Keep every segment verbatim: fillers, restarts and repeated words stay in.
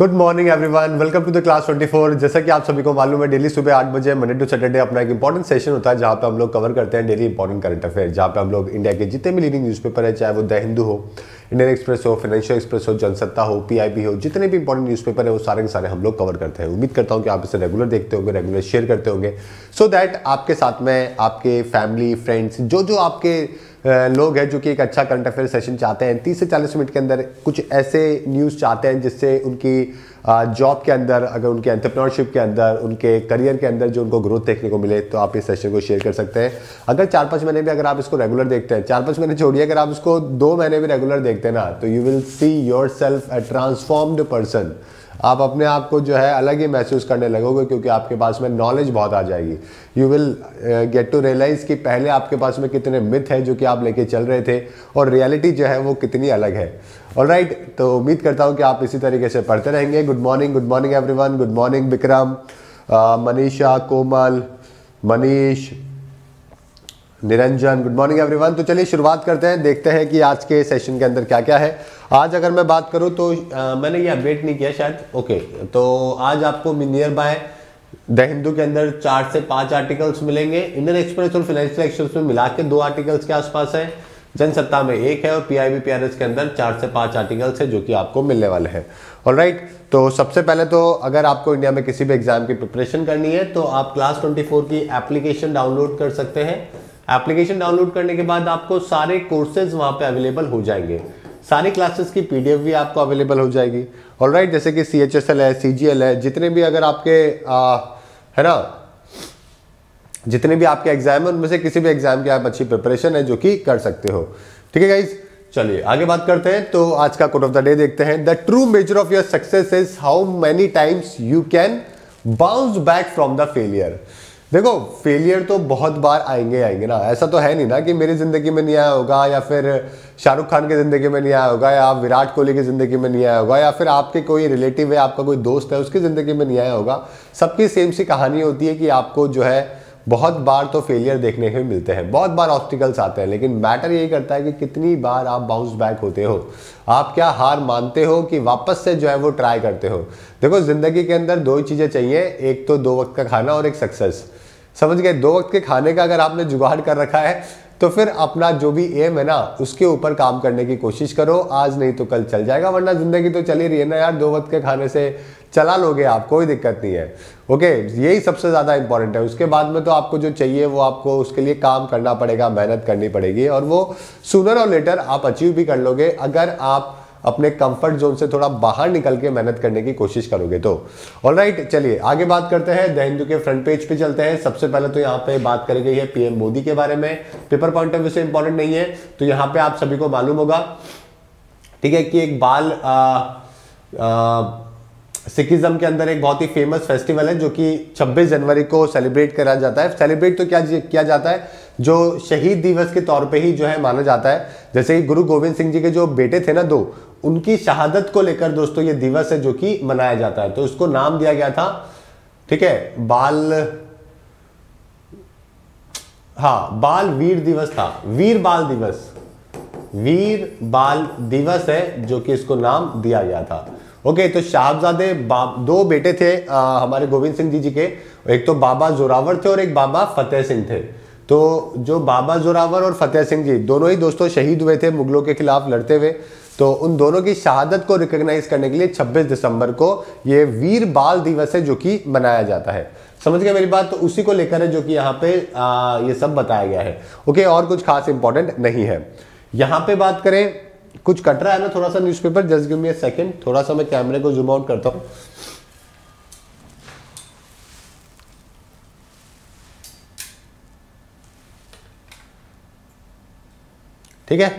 Good morning everyone, welcome to the class twenty four. जैसा कि आप सभी को मालूम है, डेली सुबह आठ बजे मंडे टू सैटरडे अपना एक इंपॉर्टेंट सेशन होता है जहां पे हम लोग कवर करते हैं डेली इंपॉर्टेंट करंट अफेयर, जहां पे हम लोग इंडिया के जितने भी लीडिंग न्यूज़पेपर है, चाहे वो द हिंदू हो, इंडियन एक्सप्रेस हो, फाइनेंशियल एक्सप्रेस हो, जनसत्ता हो, पीआईबी हो, जितने भी इंपॉर्टेंट न्यूज़पेपर है वो सारे के सारे हम लोग कवर करते हैं। उम्मीद करता हूँ कि आप इसे रेगुलर देखते होंगे, रेगुलर शेयर करते होंगे, सो दैट आपके साथ में आपके फैमिली फ्रेंड्स जो जो आपके लोग हैं जो कि एक अच्छा करंट अफेयर सेशन चाहते हैं, तीस से चालीस मिनट के अंदर कुछ ऐसे न्यूज़ चाहते हैं जिससे उनकी जॉब के अंदर, अगर उनके एंटरप्रेन्योरशिप के अंदर, उनके करियर के अंदर जो उनको ग्रोथ देखने को मिले, तो आप इस सेशन को शेयर कर सकते हैं। अगर चार पाँच महीने भी अगर आप इसको रेगुलर देखते हैं, चार पाँच महीने छोड़िए, अगर आप इसको दो महीने भी रेगुलर देखते हैं ना, तो you will see yourself a transformed person. आप अपने आप को जो है अलग ही महसूस करने लगोगे, क्योंकि आपके पास में नॉलेज बहुत आ जाएगी। You will get to realise कि पहले आपके पास में कितने मिथ है जो कि आप लेके चल रहे थे, और रियलिटी जो है वो कितनी अलग है। ऑलराइट, तो उम्मीद करता हूँ कि आप इसी तरीके से पढ़ते रहेंगे। Good morning, good morning everyone, good morning Vikram, Manisha, Komal, Manish, Niranjan, good morning everyone. तो चलिए शुरुआत करते हैं, देखते हैं कि आज के सेशन के अंदर क्या क्या है। आज अगर मैं बात करूं तो आ, मैंने ये अपडेट नहीं किया शायद, ओके। तो आज आपको नियर बाय द हिंदू के अंदर चार से पांच आर्टिकल्स मिलेंगे, इंडियन एक्सप्रेस और फाइनेंशियल एक्सप्रेस में मिला के दो आर्टिकल्स के आसपास है, जनसत्ता में एक है, और पीआईबी पीआरएस के अंदर चार से पांच आर्टिकल्स है जो कि आपको मिलने वाले हैं। ऑलराइट, तो सबसे पहले तो अगर आपको इंडिया में किसी भी एग्जाम की प्रिपरेशन करनी है तो आप क्लास ट्वेंटी फोर की एप्लीकेशन डाउनलोड कर सकते हैं। एप्लीकेशन डाउनलोड करने के बाद आपको सारे कोर्सेज वहां पे अवेलेबल हो जाएंगे, सारी क्लासेस की पीडीएफ भी आपको अवेलेबल हो जाएगी। ऑलराइट, जैसे कि सीएचएसएल है, सीजीएल है, जितने भी अगर आपके आ, है ना, जितने भी आपके एग्जाम है उनमें से किसी भी एग्जाम की आप अच्छी प्रिपरेशन है जो कि कर सकते हो। ठीक है गाइज, चलिए आगे बात करते हैं। तो आज का कोट ऑफ द डे देखते हैं। The true measure of your success is how many times you can bounce back from the failure. देखो, फेलियर तो बहुत बार आएंगे आएंगे ना, ऐसा तो है नहीं ना कि मेरी जिंदगी में नहीं आया होगा, या फिर शाहरुख खान की जिंदगी में नहीं आया होगा, या विराट कोहली की जिंदगी में नहीं आया होगा, या फिर आपके कोई रिलेटिव है, आपका कोई दोस्त है, उसकी जिंदगी में नहीं आया होगा। सबकी सेम सी कहानी होती है कि आपको जो है बहुत बार तो फेलियर देखने को मिलते हैं, बहुत बार ऑब्स्टिकल्स आते हैं, लेकिन मैटर यही करता है कि कितनी बार आप बाउंस बैक होते हो, आप क्या हार मानते हो कि वापस से जो है वो ट्राई करते हो। देखो, जिंदगी के अंदर दो ही चीजें चाहिए, एक तो दो वक्त का खाना और एक सक्सेस। समझ गए? दो वक्त के खाने का अगर आपने जुगाड़ कर रखा है तो फिर अपना जो भी एम है ना उसके ऊपर काम करने की कोशिश करो। आज नहीं तो कल चल जाएगा, वरना जिंदगी तो चल ही रही है ना यार, दो वक्त के खाने से चला लोगे आप, कोई दिक्कत नहीं है। ओके, यही सबसे ज्यादा इंपॉर्टेंट है। उसके बाद में तो आपको जो चाहिए वो आपको उसके लिए काम करना पड़ेगा, मेहनत करनी पड़ेगी, और वो सूनर और लेटर आप अचीव भी कर लोगे अगर आप अपने कंफर्ट जोन से थोड़ा बाहर निकल के मेहनत करने की कोशिश करोगे तो। ऑलराइट, चलिए आगे बात करते हैं। द हिंदू के फ्रंट पेज पे चलते हैं। सबसे पहले तो यहाँ पे बात करी गई है पीएम मोदी के बारे में। पेपर पॉइंट ऑफ व्यू से इंपॉर्टेंट नहीं है, तो यहाँ पे आप सभी को मालूम होगा, ठीक है, कि एक बाल आ, आ, सिखिज्म के अंदर एक बहुत ही फेमस फेस्टिवल है जो कि छब्बीस जनवरी को सेलिब्रेट करा जाता है। सेलिब्रेट तो क्या किया जाता है, जो शहीद दिवस के तौर पे ही जो है माना जाता है। जैसे कि गुरु गोविंद सिंह जी के जो बेटे थे ना दो, उनकी शहादत को लेकर दोस्तों ये दिवस है जो कि मनाया जाता है, तो उसको नाम दिया गया था, ठीक है, बाल, हाँ, बाल वीर दिवस था, वीर बाल दिवस, वीर बाल दिवस है जो कि इसको नाम दिया गया था। ओके, तो साहबजादे दो बेटे थे आ, हमारे गोविंद सिंह जी जी के, एक तो बाबा जोरावर थे और एक बाबा फतेह सिंह थे। तो जो बाबा जोरावर और फतेह सिंह जी दोनों ही दोस्तों शहीद हुए थे मुगलों के खिलाफ लड़ते हुए, तो उन दोनों की शहादत को रिकॉग्नाइज करने के लिए छब्बीस दिसंबर को ये वीर बाल दिवस है जो कि मनाया जाता है। समझ गए मेरी बात? तो उसी को लेकर है जो कि यहाँ पे आ, ये सब बताया गया है। ओके, और कुछ खास इंपॉर्टेंट नहीं है। यहाँ पे बात करें, कुछ कट रहा है ना थोड़ा सा newspaper, just give me a second, थोड़ा सा मैं कैमरे को जूम आउट करता हूं। ठीक है,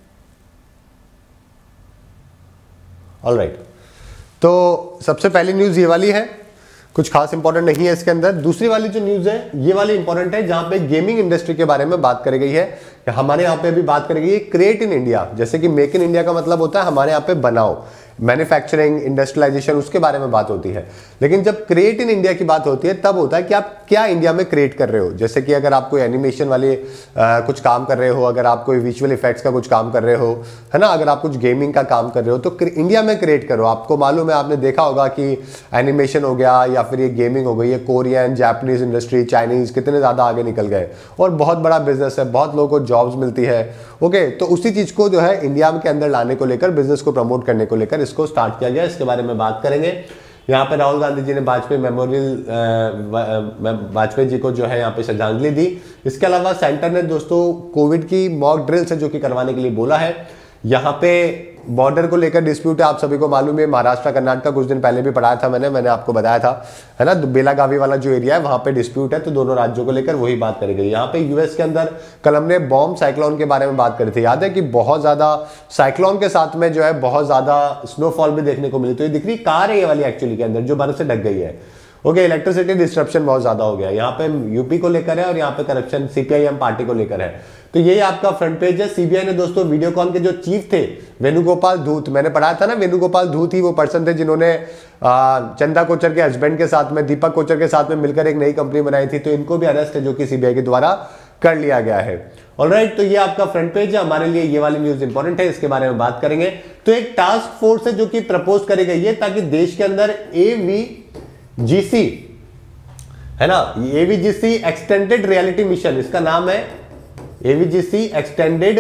ऑलराइट। तो सबसे पहली न्यूज ये वाली है, कुछ खास इंपॉर्टेंट नहीं है इसके अंदर। दूसरी वाली जो न्यूज है ये वाली इंपॉर्टेंट है, जहां पे गेमिंग इंडस्ट्री के बारे में बात करी गई है। हमारे यहाँ पे अभी बात करी गई है क्रिएट इन इंडिया। जैसे कि मेक इन इंडिया का मतलब होता है हमारे यहाँ पे बनाओ, मैन्युफैक्चरिंग, इंडस्ट्रियलाइजेशन, उसके बारे में बात होती है। लेकिन जब क्रिएट इन इंडिया की बात होती है तब होता है कि आप क्या इंडिया में क्रिएट कर रहे हो। जैसे कि अगर आप कोई एनिमेशन वाले आ, कुछ काम कर रहे हो, अगर आप कोई विजुअल इफेक्ट्स का कुछ काम कर रहे हो, है ना, अगर आप कुछ गेमिंग का काम कर रहे हो तो इंडिया में क्रिएट करो। आपको मालूम है, आपने देखा होगा कि एनिमेशन हो गया या फिर ये गेमिंग हो गई, ये कोरियन, जापानीज इंडस्ट्री, चाइनीज कितने ज़्यादा आगे निकल गए और बहुत बड़ा बिजनेस है, बहुत लोगों को जॉब्स मिलती है। ओके, तो उसी चीज़ को जो है इंडिया के अंदर लाने को लेकर, बिजनेस को प्रमोट करने को लेकर इसको स्टार्ट किया गया। इसके बारे में बात करेंगे। यहाँ पे राहुल गांधी जी ने वाजपेयी मेमोरियल वाजपेयी जी को जो है यहाँ पे श्रद्धांजलि दी। इसके अलावा सेंटर ने दोस्तों कोविड की मॉक ड्रिल्स है जो कि करवाने के लिए बोला है। यहाँ पे बॉर्डर को लेकर डिस्प्यूट है, आप सभी को मालूम है, महाराष्ट्र कर्नाटक कुछ दिन पहले भी पढ़ाया था मैंने मैंने आपको बताया था, है ना, बेलागावी वाला जो एरिया है वहां पे डिस्प्यूट है, तो दोनों राज्यों को लेकर वही बात करी गई। यहाँ पे यूएस के अंदर कल हमने बॉम्ब साइक्लोन के बारे में बात करी थी, याद है कि बहुत ज्यादा साइक्लोन के साथ में जो है बहुत ज्यादा स्नोफॉल भी देखने को मिली। तो ये दिख रही कार है ये वाली एक्चुअली के अंदर जो बर्फ से ढक गई है। ओके, इलेक्ट्रिसिटी डिस्ट्रप्शन बहुत ज्यादा हो गया। यहाँ पे यूपी को लेकर है और यहाँ पे करप्शन सीपीआईएम पार्टी को लेकर है। तो ये आपका फ्रंट पेज है। सीबीआई ने दोस्तों वीडियोकॉन के जो चीफ थे वेणुगोपाल धूत, मैंने पढ़ाया था ना, वेणुगोपाल धूत ही वो पर्सन थे जिन्होंने चंदा कोचर के हस्बैंड के साथ में, दीपक कोचर के साथ में मिलकर एक नई कंपनी बनाई थी। तो इनको भी अरेस्ट है जो कि सीबीआई के द्वारा कर लिया गया है। ऑलराइट, तो ये आपका फ्रंट पेज है। हमारे लिए ये वाली न्यूज इंपॉर्टेंट है, इसके बारे में बात करेंगे। तो एक टास्क फोर्स है जो कि प्रपोज करी गई है ताकि देश के अंदर एवीजीसी, है ना, एवीजीसी एक्सटेंडेड रियलिटी मिशन, इसका नाम है एवीजीसी एक्सटेंडेड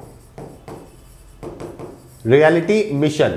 रियलिटी मिशन।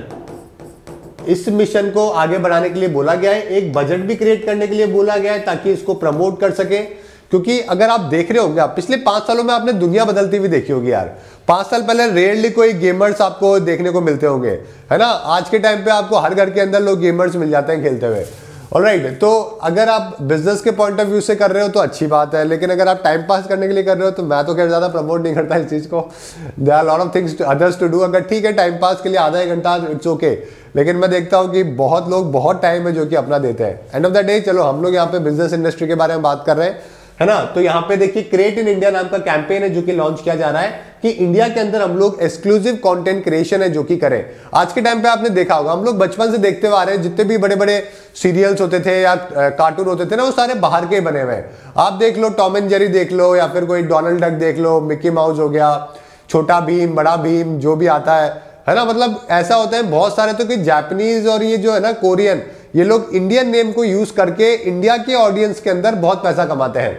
इस मिशन को आगे बढ़ाने के लिए बोला गया है, एक बजट भी क्रिएट करने के लिए बोला गया है ताकि इसको प्रमोट कर सके। क्योंकि अगर आप देख रहे होंगे, आप पिछले पांच सालों में आपने दुनिया बदलती हुई देखी होगी यार। पांच साल पहले रेयरली कोई गेमर्स आपको देखने को मिलते होंगे, है ना। आज के टाइम पे आपको हर घर के अंदर लोग गेमर्स मिल जाते हैं खेलते हुए। ऑलराइट, तो अगर आप बिजनेस के पॉइंट ऑफ व्यू से कर रहे हो तो अच्छी बात है, लेकिन अगर आप टाइम पास करने के लिए कर रहे हो तो मैं तो खैर ज्यादा प्रमोट नहीं करता इस चीज को। There are lot of things others to do. अगर ठीक है टाइम पास के लिए आधा एक घंटा इट्स ओके, लेकिन मैं देखता हूँ कि बहुत लोग बहुत टाइम है जो कि अपना देते हैं। एंड ऑफ द डे चलो हम लोग यहाँ पे बिजनेस इंडस्ट्री के बारे में बात कर रहे हैं, है ना। तो यहाँ पे देखिए क्रिएट इन इंडिया नाम का कैंपेन है जो कि लॉन्च किया जा रहा है कि इंडिया के अंदर हम लोग एक्सक्लूसिव कंटेंट क्रिएशन है जो कि करें। आज के टाइम पे आपने देखा होगा, हम लोग बचपन से देखते हुए आ रहे हैं, जितने भी बड़े बड़े सीरियल्स होते थे या कार्टून होते थे ना, वो सारे बाहर के बने हुए हैं। आप देख लो, टॉम एंड जेरी देख लो, या फिर कोई डोनाल्ड डक देख लो, मिकी माउस हो गया, छोटा भीम, बड़ा भीम, जो भी आता है, है ना। मतलब ऐसा होता है बहुत सारे, तो कि जापानीज और ये जो है ना कोरियन, ये लोग इंडियन नेम को यूज करके इंडिया के ऑडियंस के अंदर बहुत पैसा कमाते हैं,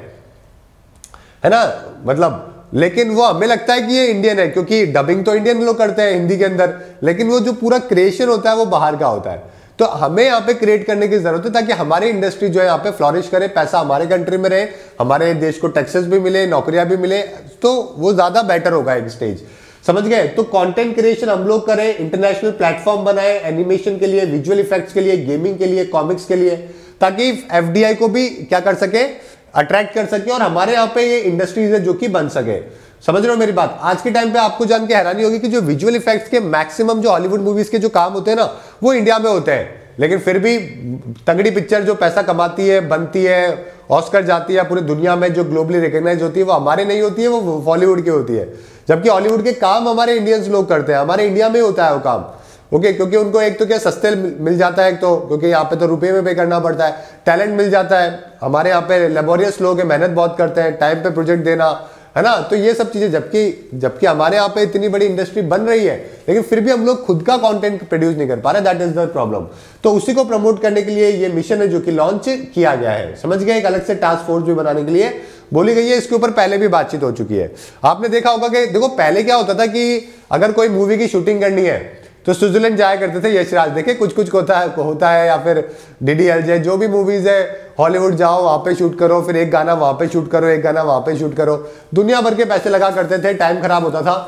है ना। मतलब लेकिन वो हमें लगता है कि ये इंडियन है क्योंकि डबिंग तो इंडियन लोग करते हैं हिंदी के अंदर, लेकिन वो जो पूरा क्रिएशन होता है वो बाहर का होता है। तो हमें यहाँ पे क्रिएट करने की जरूरत है ताकि हमारी इंडस्ट्री जो है यहाँ पे फ्लॉरिश करे, पैसा हमारे कंट्री में रहे, हमारे देश को टैक्सेस भी मिले, नौकरियां भी मिले, तो वो ज्यादा बेटर होगा एक स्टेज, समझ गए। तो कंटेंट क्रिएशन हम लोग करें, इंटरनेशनल प्लेटफॉर्म बनाए एनिमेशन के लिए, विजुअल इफेक्ट्स के लिए, गेमिंग के लिए, कॉमिक्स के लिए, ताकि एफडीआई को भी क्या कर सके, अट्रैक्ट कर सके और हमारे यहाँ पे ये इंडस्ट्रीज है जो कि बन सके। समझ रहे हो मेरी बात। आज के टाइम पे आपको जान के हैरानी होगी कि जो विजुअल इफेक्ट्स के मैक्सिमम जो हॉलीवुड मूवीज के जो काम होते हैं ना, वो इंडिया में होते हैं, लेकिन फिर भी तगड़ी पिक्चर जो पैसा कमाती है, बनती है, ऑस्कर जाती है पूरी दुनिया में, जो ग्लोबली रिकॉग्नाइज होती है, वो हमारे नहीं होती है, वो बॉलीवुड की होती है। जबकि हॉलीवुड के काम हमारे इंडियंस लोग करते हैं, हमारे इंडिया में होता है वो काम। ओके, क्योंकि उनको एक तो क्या सस्ते मिल जाता है, एक तो क्योंकि यहाँ पे तो रुपए में पे करना पड़ता है, टैलेंट मिल जाता है, हमारे यहाँ पे लेबोरियस लोग हैं, मेहनत बहुत करते हैं, टाइम पे प्रोजेक्ट देना, है ना। तो ये सब चीजें, जबकि जबकि हमारे यहाँ पे इतनी बड़ी इंडस्ट्री बन रही है, लेकिन फिर भी हम लोग खुद का कंटेंट प्रोड्यूस नहीं कर पा रहे, दैट इज द प्रॉब्लम। तो उसी को प्रमोट करने के लिए ये मिशन है जो कि लॉन्च किया गया है, समझ गए। एक अलग से टास्क फोर्स भी बनाने के लिए बोली गई है, इसके ऊपर पहले भी बातचीत हो चुकी है। आपने देखा होगा कि देखो पहले क्या होता था कि अगर कोई मूवी की शूटिंग करनी है तो स्विट्जरलैंड जाया करते थे यशराज, देखे कुछ कुछ होता है होता है या फिर डीडीएलजे, जो भी मूवीज है, हॉलीवुड जाओ वहां पे शूट करो, फिर एक गाना वहां पे शूट करो, एक गाना वहां पे शूट करो, दुनिया भर के पैसे लगा करते थे, टाइम खराब होता था।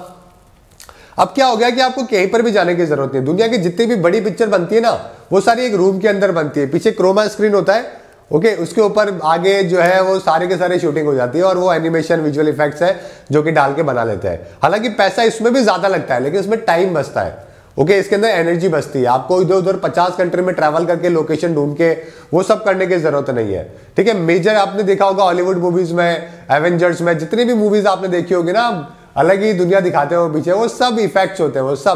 अब क्या हो गया कि आपको कहीं पर भी जाने की जरूरत नहीं, दुनिया की जितनी भी बड़ी पिक्चर बनती है ना, वो सारी एक रूम के अंदर बनती है, पीछे क्रोमा स्क्रीन होता है, ओके, उसके ऊपर आगे जो है वो सारे के सारे शूटिंग हो जाती है और वो एनिमेशन विजुअल इफेक्ट्स है जो कि डाल के बना लेते हैं। हालांकि पैसा इसमें भी ज्यादा लगता है, लेकिन इसमें टाइम बचता है, ओके okay, इसके अंदर एनर्जी बचती है। आपको इधर उधर पचास कंट्री में ट्रैवल करके लोकेशन ढूंढ के वो सब करने की जरूरत नहीं है, ठीक है। मेजर आपने देखा होगा हॉलीवुड मूवीज में, एवेंजर्स में, जितनी भी मूवीज आपने देखी होगी ना, अलग ही दुनिया दिखाते हो पीछे, वो सब इफेक्ट्स होते हैं, वो सब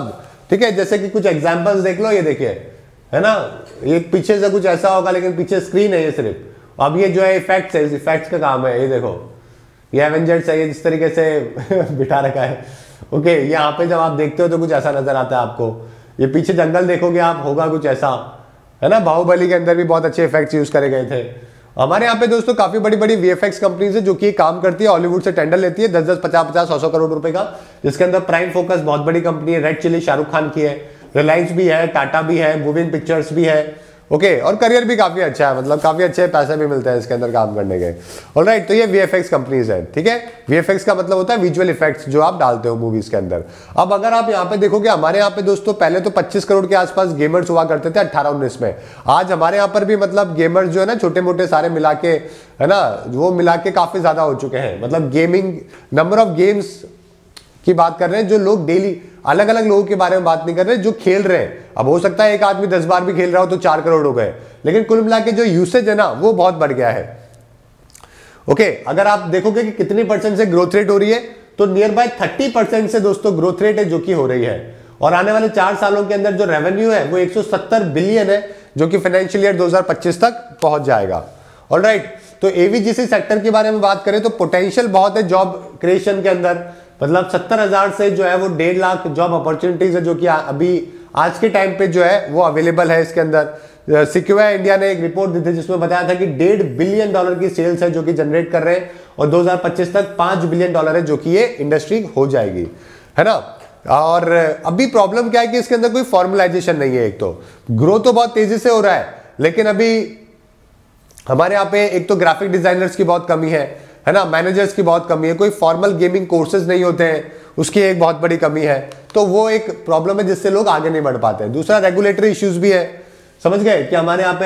ठीक है, जैसे कि कुछ एग्जांपल्स देख लो, ये देखिए है ना, ये पीछे से कुछ ऐसा होगा लेकिन पीछे स्क्रीन है ये सिर्फ। अब ये जो है इफेक्ट्स है, इस इफेक्ट्स का काम है, ये देखो ये एवेंजर्स है, ये जिस तरीके से बिठा रखा है। ओके, यहाँ पे जब आप देखते हो तो कुछ ऐसा नजर आता है आपको। ये पीछे जंगल देखोगे आप, होगा कुछ ऐसा, है ना। बाहुबली के अंदर भी बहुत अच्छे इफेक्ट्स यूज करे गए थे। हमारे यहाँ पे दोस्तों काफी बड़ी बड़ी वीएफएक्स कंपनीज है जो कि काम करती है, हॉलीवुड से टेंडर लेती है दस दस पचास पचास सौ सौ करोड़ रुपए का, जिसके अंदर प्राइम फोकस बहुत बड़ी कंपनी है, रेड चिली शाहरुख खान की है, रिलायंस भी है, टाटा भी है, मूविंग पिक्चर्स भी है। ओके, और करियर भी काफी अच्छा है, मतलब काफी अच्छे पैसे भी मिलते हैं इसके अंदर काम करने के। ऑलराइट, तो ये वीएफएक्स कंपनीज है, ठीक है। वीएफएक्स का मतलब होता है विजुअल इफेक्ट्स जो आप डालते हो मूवीज के अंदर। अब अगर आप यहाँ पे देखोगे, हमारे यहाँ पे दोस्तों पहले तो पच्चीस करोड़ के आसपास गेमर्स हुआ करते थे अठारह उन्नीस में। आज हमारे यहाँ पर भी मतलब गेमर्स जो है ना, छोटे मोटे सारे मिला के, है ना, वो मिला के काफी ज्यादा हो चुके हैं। मतलब गेमिंग नंबर ऑफ गेम्स की बात कर रहे हैं, जो लोग डेली, अलग अलग लोगों के बारे में बात नहीं कर रहे, जो खेल रहे हैं। अब हो सकता है एक आदमी दस बार भी खेल रहा हो तो चार करोड़ हो गए, लेकिन कुल मिला के जो यूसेज है ना वो बहुत बढ़ गया है। ओके, अगर आप देखोगे कि कितनी परसेंट से ग्रोथ रेट हो रही है, तो नियर बाय थर्टी परसेंट से दोस्तों ग्रोथ रेट है जो कि हो रही है। और आने वाले चार सालों के अंदर जो रेवेन्यू है वो एक सौ सत्तर बिलियन है, जो कि फाइनेंशियल ईयर दो हज़ार पच्चीस तक पहुंच जाएगा। ऑलराइट, तो एवीजीसी सेक्टर के बारे में बात करें तो पोटेंशियल बहुत है जॉब क्रिएशन के अंदर। मतलब सत्तर हजार से जो है वो डेढ़ लाख जॉब अपॉर्चुनिटीज है जो कि अभी आज के टाइम पे जो है वो अवेलेबल है इसके अंदर। सिक्योर इंडिया ने एक रिपोर्ट दी थी जिसमें बताया था कि डेढ़ बिलियन डॉलर की सेल्स है जो कि जनरेट कर रहे हैं, और दो हज़ार पच्चीस तक पांच बिलियन डॉलर है जो कि ये इंडस्ट्री हो जाएगी, है ना। और अभी प्रॉब्लम क्या है कि इसके अंदर कोई फॉर्मलाइजेशन नहीं है। एक तो ग्रोथ तो बहुत तेजी से हो रहा है, लेकिन अभी हमारे यहाँ पे एक तो ग्राफिक डिजाइनर्स की बहुत कमी है, है ना, मैनेजर्स की बहुत कमी है, कोई फॉर्मल गेमिंग कोर्सेज नहीं होते हैं, उसकी एक बहुत बड़ी कमी है। तो वो एक प्रॉब्लम है जिससे लोग आगे नहीं बढ़ पाते हैं। दूसरा रेगुलेटरी इश्यूज भी है, समझ गए, कि हमारे यहाँ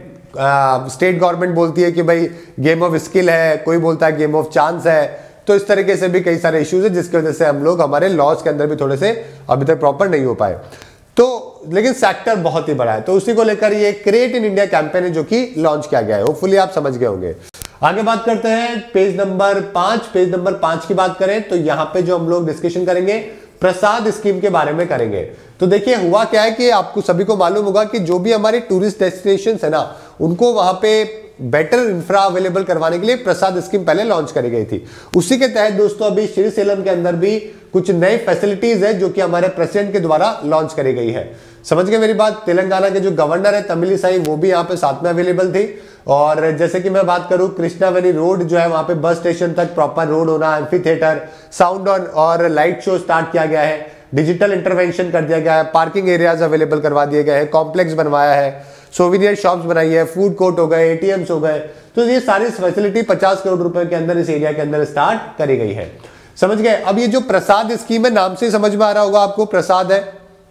पे स्टेट गवर्नमेंट बोलती है कि भाई गेम ऑफ स्किल है, कोई बोलता है गेम ऑफ चांस है। तो इस तरीके से भी कई सारे इश्यूज है जिसकी वजह से हम लोग हमारे लॉज के अंदर भी थोड़े से अभी तक प्रॉपर नहीं हो पाए। तो लेकिन सेक्टर बहुत ही बड़ा है, तो उसी को लेकर ये क्रिएट इन इंडिया कैंपेन है जो कि लॉन्च किया गया है। होपफुली आप समझ गए होंगे। आगे बात करते हैं पेज नंबर पांच। पेज नंबर पांच की बात करें तो यहां पे जो हम लोग डिस्कशन करेंगे प्रसाद स्कीम के बारे में करेंगे। तो देखिए हुआ क्या है कि आपको सभी को मालूम होगा कि जो भी हमारे टूरिस्ट डेस्टिनेशंस है ना, उनको वहां पे बेटर इंफ्रा अवेलेबल करवाने के लिए प्रसाद स्कीम पहले लॉन्च करी गई थी। उसी के तहत दोस्तों अभी श्रीशैलम के अंदर भी कुछ नई फैसिलिटीज है जो कि हमारे प्रेसिडेंट के द्वारा लॉन्च करी गई है। समझ गए मेरी बात। तेलंगाना के जो गवर्नर है तमिलिसाई, वो भी यहाँ पे साथ में अवेलेबल थी। और जैसे कि मैं बात करूं, कृष्णा वैली रोड जो है वहां पे बस स्टेशन तक प्रॉपर रोड होना, एम्फी थिएटर, साउंड ऑन और लाइट शो स्टार्ट किया गया है, डिजिटल इंटरवेंशन कर दिया गया है, पार्किंग एरियाज अवेलेबल करवा दिए गए हैं, कॉम्प्लेक्स बनवाया है, सोविनियर शॉप्स बनाई है, फूड कोर्ट हो गए, एटीएम्स हो गए। तो ये सारी फैसिलिटी पचास करोड़ रुपए के अंदर इस एरिया के अंदर स्टार्ट करी गई है। समझ गए। अब ये जो प्रसाद स्कीम है, नाम से समझ में आ रहा होगा आपको, प्रसाद है,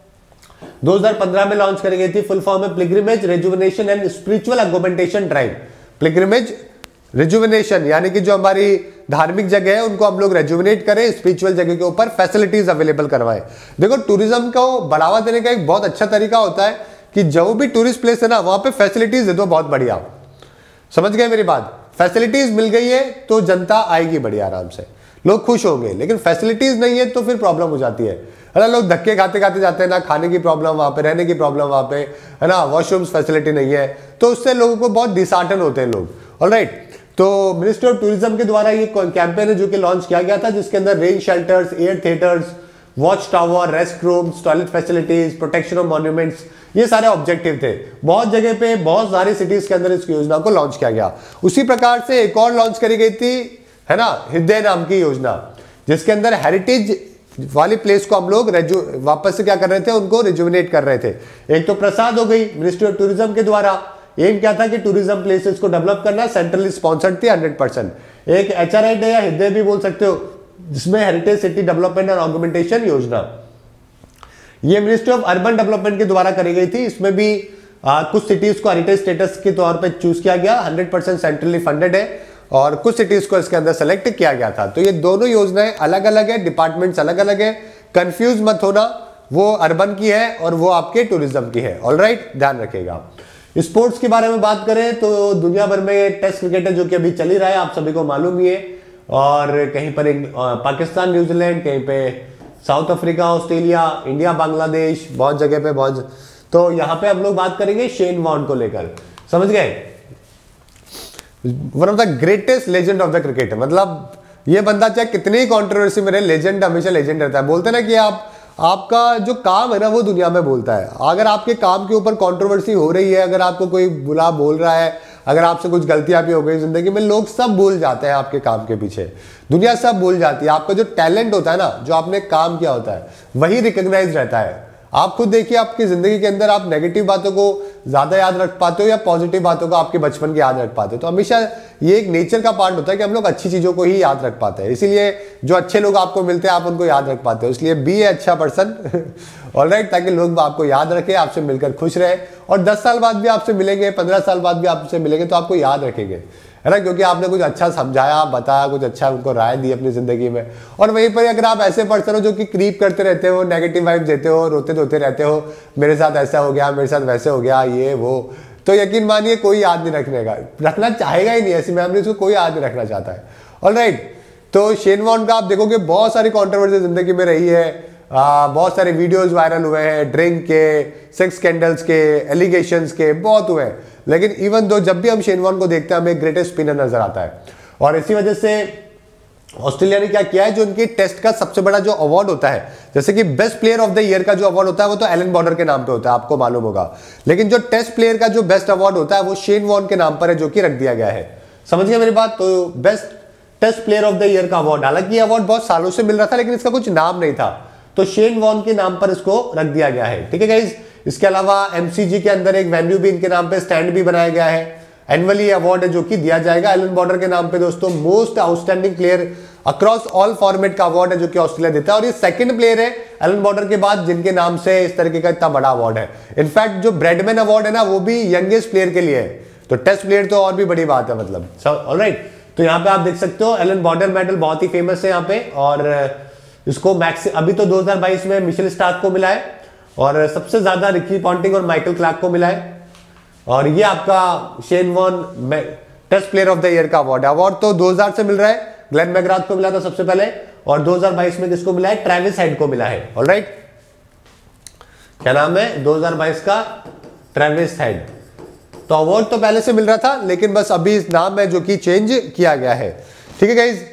दो हज़ार पंद्रह में लॉन्च करी गई थी। फुल फॉर्म है pilgrimage rejuvenation and spiritual augmentation drive. Pilgrimage rejuvenation यानी कि जो हमारी धार्मिक जगह है उनको हम लोग रेजुविनेट करें, स्पिरिचुअल जगह के ऊपर फैसिलिटीज अवेलेबल करवाएं। देखो टूरिज्म को बढ़ावा देने का एक बहुत अच्छा तरीका होता है कि जो भी टूरिस्ट प्लेस है ना वहां पे फैसिलिटीज दे दो बहुत बढ़िया। समझ गए मेरी बात। फैसिलिटीज मिल गई है तो जनता आएगी बढ़िया, आराम से लोग खुश होंगे। लेकिन फैसिलिटीज नहीं है तो फिर प्रॉब्लम हो जाती है, है ना। लोग धक्के खाते खाते जाते हैं ना, खाने की प्रॉब्लम वहां पे, रहने की प्रॉब्लम वहां पे, है ना, वॉशरूम्स फैसिलिटी नहीं है, तो उससे लोगों को बहुत डिसहार्टन होते हैं लोग। ऑलराइट, तो मिनिस्ट्री ऑफ टूरिज्म के द्वारा ये कैंपेन है जो कि लॉन्च किया गया था, जिसके अंदर rain shelters, air theatres, watch tower, rest rooms, toilet facilities, protection of monuments, ये सारे ऑब्जेक्टिव थे। बहुत जगह पे बहुत सारी सिटीज के अंदर इस योजना को लॉन्च किया गया। उसी प्रकार से एक और लॉन्च करी गई थी, है ना, हृदय नाम की योजना, जिसके अंदर हेरिटेज वाली प्लेस को हम लोग वापस से क्या कर रहे थे, उनको रिजुविनेट कर रहे थे। एक तो प्रसाद हो गई मिनिस्ट्री ऑफ टूरिज्म के द्वारा, एम क्या था कि टूरिज्म प्लेसेस को डेवलप करना, सेंट्रली स्पॉन्सर्ड थी हंड्रेड परसेंट। एक एच आर आई या हृदय भी बोल सकते हो, जिसमें हेरिटेज सिटी डेवलपमेंट और ऑगमेंटेशन योजना, ये मिनिस्ट्री ऑफ अर्बन डेवलपमेंट के द्वारा करी गई थी। इसमें भी आ, कुछ सिटीज को हेरिटेज स्टेटस के तौर पे चूज किया गया, हंड्रेड परसेंट सेंट्रली फंडेड है, और कुछ सिटीज को इसके अंदर सेलेक्ट किया गया था। तो ये दोनों योजनाएं अलग अलग है, डिपार्टमेंट्स अलग अलग है, कंफ्यूज मत होना, वो अर्बन की है और वो आपके टूरिज्म की है। ऑलराइट, ध्यान रखिएगा। स्पोर्ट्स के बारे में बात करें तो दुनिया भर में टेस्ट क्रिकेट है जो कि अभी चल ही रहा है, आप सभी को मालूम ही है। और कहीं पर एक पाकिस्तान न्यूजीलैंड, कहीं पे South Africa, Australia, India, Bangladesh, बहुत जगह पे बहुत। तो यहाँ पे हम लोग बात करेंगे शेन वॉर्न को लेकर, समझ गए। One of the greatest legend of the cricket, मतलब ये बंदा चाहे कितनी कंट्रोवर्सी में रहे, लेजेंड हमेशा लेजेंड रहता है। बोलते ना कि आप आपका जो काम है ना वो दुनिया में बोलता है। अगर आपके काम के ऊपर कंट्रोवर्सी हो रही है, अगर आपको कोई बुरा बोल रहा है, अगर आपसे कुछ गलतियां भी हो गई जिंदगी में, लोग सब भूल जाते हैं आपके काम के पीछे, दुनिया सब भूल जाती है। आपका जो टैलेंट होता है ना, जो आपने काम किया होता है, वही रिकॉग्नाइज रहता है। आप खुद देखिए आपकी जिंदगी के अंदर आप नेगेटिव बातों को ज्यादा याद रख पाते हो या पॉजिटिव बातों को आपके बचपन की याद रख पाते हो। तो हमेशा ये एक नेचर का पार्ट होता है कि हम लोग अच्छी चीजों को ही याद रख पाते हैं। इसीलिए जो अच्छे लोग आपको मिलते हैं आप उनको याद रख पाते हो। इसलिए बी ए अच्छा पर्सन ऑलराइट, ताकि लोग आपको याद रखें, आपसे मिलकर खुश रहे, और दस साल बाद भी आपसे मिलेंगे, पंद्रह साल बाद भी आपसे मिलेंगे तो आपको याद रखेंगे, है ना, क्योंकि आपने कुछ अच्छा समझाया, बताया, कुछ अच्छा उनको राय दी अपनी जिंदगी में। और वहीं पर अगर आप ऐसे पर्सन हो जो कि क्रीप करते रहते हो, नेगेटिव वाइब देते हो, रोते धोते रहते हो, मेरे साथ ऐसा हो गया, मेरे साथ वैसे हो गया, ये वो, तो यकीन मानिए कोई याद नहीं रखने का, रखना चाहेगा ही नहीं, ऐसी मेमोरीज को कोई याद नहीं रखना चाहता है। ऑलराइट, तो शेन वॉर्न का आप देखोगे बहुत सारी कॉन्ट्रोवर्सी जिंदगी में रही है। आ, बहुत सारे वीडियोस वायरल हुए हैं, ड्रिंक के, सेक्स स्कैंडल्स के, एलिगेशंस के, बहुत हुए हैं। लेकिन इवन दो जब भी हम शेन वॉर्न को देखते हैं हमें ग्रेटेस्ट स्पिनर नजर आता है। और इसी वजह से ऑस्ट्रेलिया ने क्या किया है, जो उनके टेस्ट का सबसे बड़ा जो अवार्ड होता है, जैसे कि best player of the year का जो अवार्ड होता है वो तो एलन बॉर्डर के नाम पे होता है, आपको मालूम होगा। लेकिन जो टेस्ट प्लेयर का जो बेस्ट अवार्ड होता है वो शेन वॉर्न के नाम पर है, जो कि रख दिया गया है। समझ गए मेरी बात। तो best test player of the year का अवार्ड, हालांकि अवार्ड बहुत सालों से मिल रहा था लेकिन इसका कुछ नाम नहीं था, तो शेन वॉर्न के नाम पर इसको रख दिया गया है। ठीक है गाइस। इसके अलावा एमसीजी के अंदर एक वेन्यू भी इनके नाम पे, स्टैंड भी बनाया गया है। एनुअली अवार्ड है जो कि दिया जाएगा एलन बॉर्डर के नाम पे दोस्तों। Most outstanding player across all format का अवार्ड है जो कि ऑस्ट्रेलिया देता है, और ये सेकंड प्लेयर है एलन बॉर्डर के बाद जिनके नाम से इस तरीके का इतना बड़ा अवार्ड है। इनफैक्ट जो ब्रेडमैन अवार्ड है ना वो भी यंगेस्ट प्लेयर के लिए है, तो टेस्ट प्लेयर तो और भी बड़ी बात है, मतलब ऑलराइट। तो यहाँ पे आप देख सकते हो एलन बॉर्डर मेडल बहुत ही फेमस है यहाँ पे, और इसको मैक्स अभी तो दो हज़ार बाईस में मिशेल स्टार्क को मिला है, और सबसे ज्यादा रिकी पॉन्टिंग और माइकल क्लार्क को मिला है। और ये आपका Shane Warne test player of the year का अवार्ड है। अवार्ड तो दो हज़ार से मिल रहा है, ग्लेन मैकग्राथ को मिला था सबसे पहले, और दो हज़ार बाईस में किसको मिला है, ट्रेविस हेड को मिला है। ऑलराइट, क्या नाम है दो हज़ार बाईस का, ट्रेविस हेड। तो अवार्ड तो पहले से मिल रहा था लेकिन बस अभी इस नाम है जो कि चेंज किया गया है। ठीक है गाइज।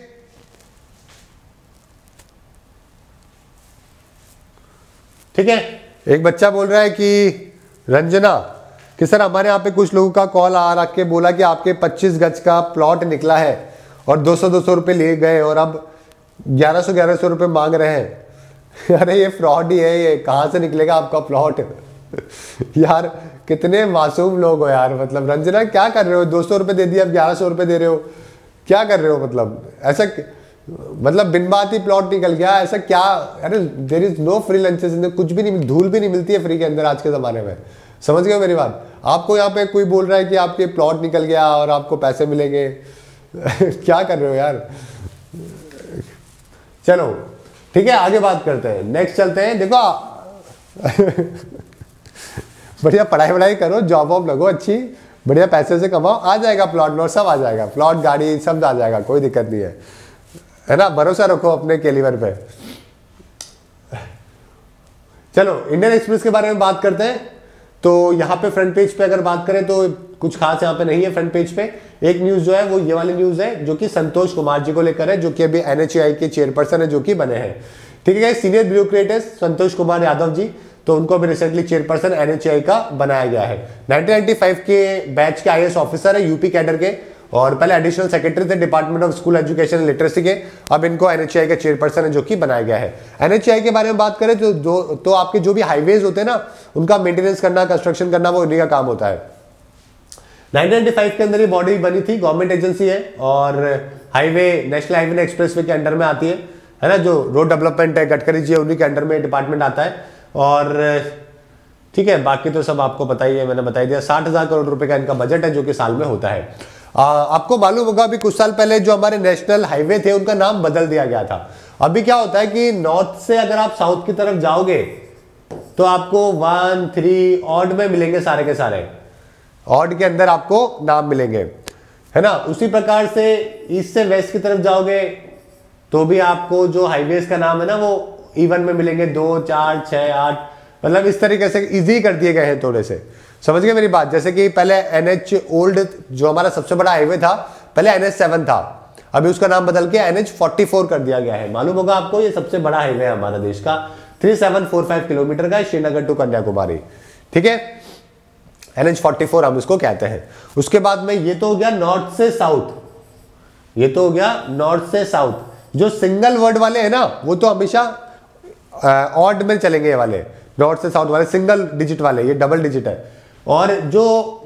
ठीक है, एक बच्चा बोल रहा है कि रंजना कि सर हमारे यहाँ पे कुछ लोगों का कॉल आ रख के बोला कि आपके पच्चीस गज का प्लॉट निकला है और दो सौ दो सौ रुपये ले गए और अब ग्यारह सौ ग्यारह सौ रुपये मांग रहे हैं। अरे ये फ्रॉड ही है, ये कहाँ से निकलेगा आपका प्लॉट। यार कितने मासूम लोग हो यार, मतलब रंजना क्या कर रहे हो, दो सौ रुपये दे दिए अब ग्यारह सौ रुपये दे रहे हो, क्या कर रहे हो, मतलब ऐसा, मतलब बिन बात ही प्लॉट निकल गया, ऐसा क्या। अरे there is no free lunches, कुछ भी नहीं, धूल भी नहीं मिलती है फ्री के अंदर आज के ज़माने में। समझ गए मेरी बात। आपको यहाँ पे कोई बोल रहा है कि आपके प्लॉट निकल गया और आपको पैसे मिलेंगे। क्या कर रहे हो यार। चलो ठीक है, आगे बात करते हैं, नेक्स्ट चलते हैं। देखो बढ़िया पढ़ाई वढ़ाई करो, जॉब वॉब लगो अच्छी, बढ़िया पैसे से कमाओ, आ जाएगा प्लॉट व्लॉट सब आ जाएगा, प्लॉट गाड़ी सब आ जाएगा, कोई दिक्कत नहीं है, है ना। भरोसा रखो अपने कैलिबर पे। चलो इंडियन एक्सप्रेस के बारे में बात करते हैं। तो यहाँ पे फ्रंट पेज पे अगर बात करें तो कुछ खास यहाँ पे नहीं है। फ्रंट पेज पे एक न्यूज जो है वो ये वाली न्यूज है जो कि संतोष कुमार जी को लेकर है, जो कि अभी एनएचएआई के चेयरपर्सन है जो कि बने हैं। ठीक है, सीनियर ब्यूरोक्रेट है संतोष कुमार यादव जी, तो उनको अभी रिसेंटली चेयरपर्सन एनएचएआई का बनाया गया है। नाइनटीन नाइंटी फाइव के बैच के आईएएस ऑफिसर है, यूपी कैडर के, और पहले एडिशनल सेक्रेटरी थे department of school education and literacy के। अब इनको एनएचएआई का चेयरपर्सन है जो कि बनाया गया है। एनएचएआई के बारे में बात करें तो जो तो आपके जो भी हाईवेज होते हैं ना उनका मेंटेनेंस करना, कंस्ट्रक्शन करना, वो उन्हीं का काम होता है। नाइनटीन नाइंटी फाइव के अंदर ये बॉडी बनी थी, गवर्नमेंट एजेंसी है, और हाईवे नेशनल हाईवे एक्सप्रेसवे के अंडर में आती है, है ना। जो रोड डेवलपमेंट है गडकरी जी है, उन्हीं के अंडर में डिपार्टमेंट आता है। और ठीक है, बाकी तो सब आपको पता ही है, मैंने बता दिया। साठ हजार करोड़ रुपए का इनका बजट है जो कि साल में होता है। आ, आपको मालूम होगा अभी कुछ साल पहले जो हमारे नेशनल हाईवे थे उनका नाम बदल दिया गया था। अभी क्या होता है कि नॉर्थ से अगर आप साउथ की तरफ जाओगे तो आपको वन थ्री ऑड में मिलेंगे, सारे के सारे ऑड के अंदर आपको नाम मिलेंगे, है ना। उसी प्रकार से ईस्ट से वेस्ट की तरफ जाओगे तो भी आपको जो हाईवेज का नाम है ना वो इवन में मिलेंगे, दो, चार, छः, आठ, मतलब इस तरीके से इजी कर दिए गए हैं थोड़े से। समझ गए मेरी बात? जैसे कि पहले एन एच ओल्ड जो हमारा सबसे बड़ा हाईवे था, पहले एन एच सेवन था, अभी उसका नाम बदल के एन एच फोर्टी फोर कर दिया गया है। मालूम होगा आपको, ये सबसे बड़ा हाईवे है हमारा देश का, three seven four five kilometre का, श्रीनगर टू कन्याकुमारी। ठीक है, एन एच फोर्टी फोर हम इसको कहते हैं। उसके बाद में ये तो हो गया नॉर्थ से साउथ, ये तो हो गया नॉर्थ से साउथ। जो सिंगल वर्ड वाले हैं ना, वो तो हमेशा ऑड में चलेंगे, ये वाले नॉर्थ से साउथ वाले सिंगल डिजिट वाले, ये डबल डिजिट है। और जो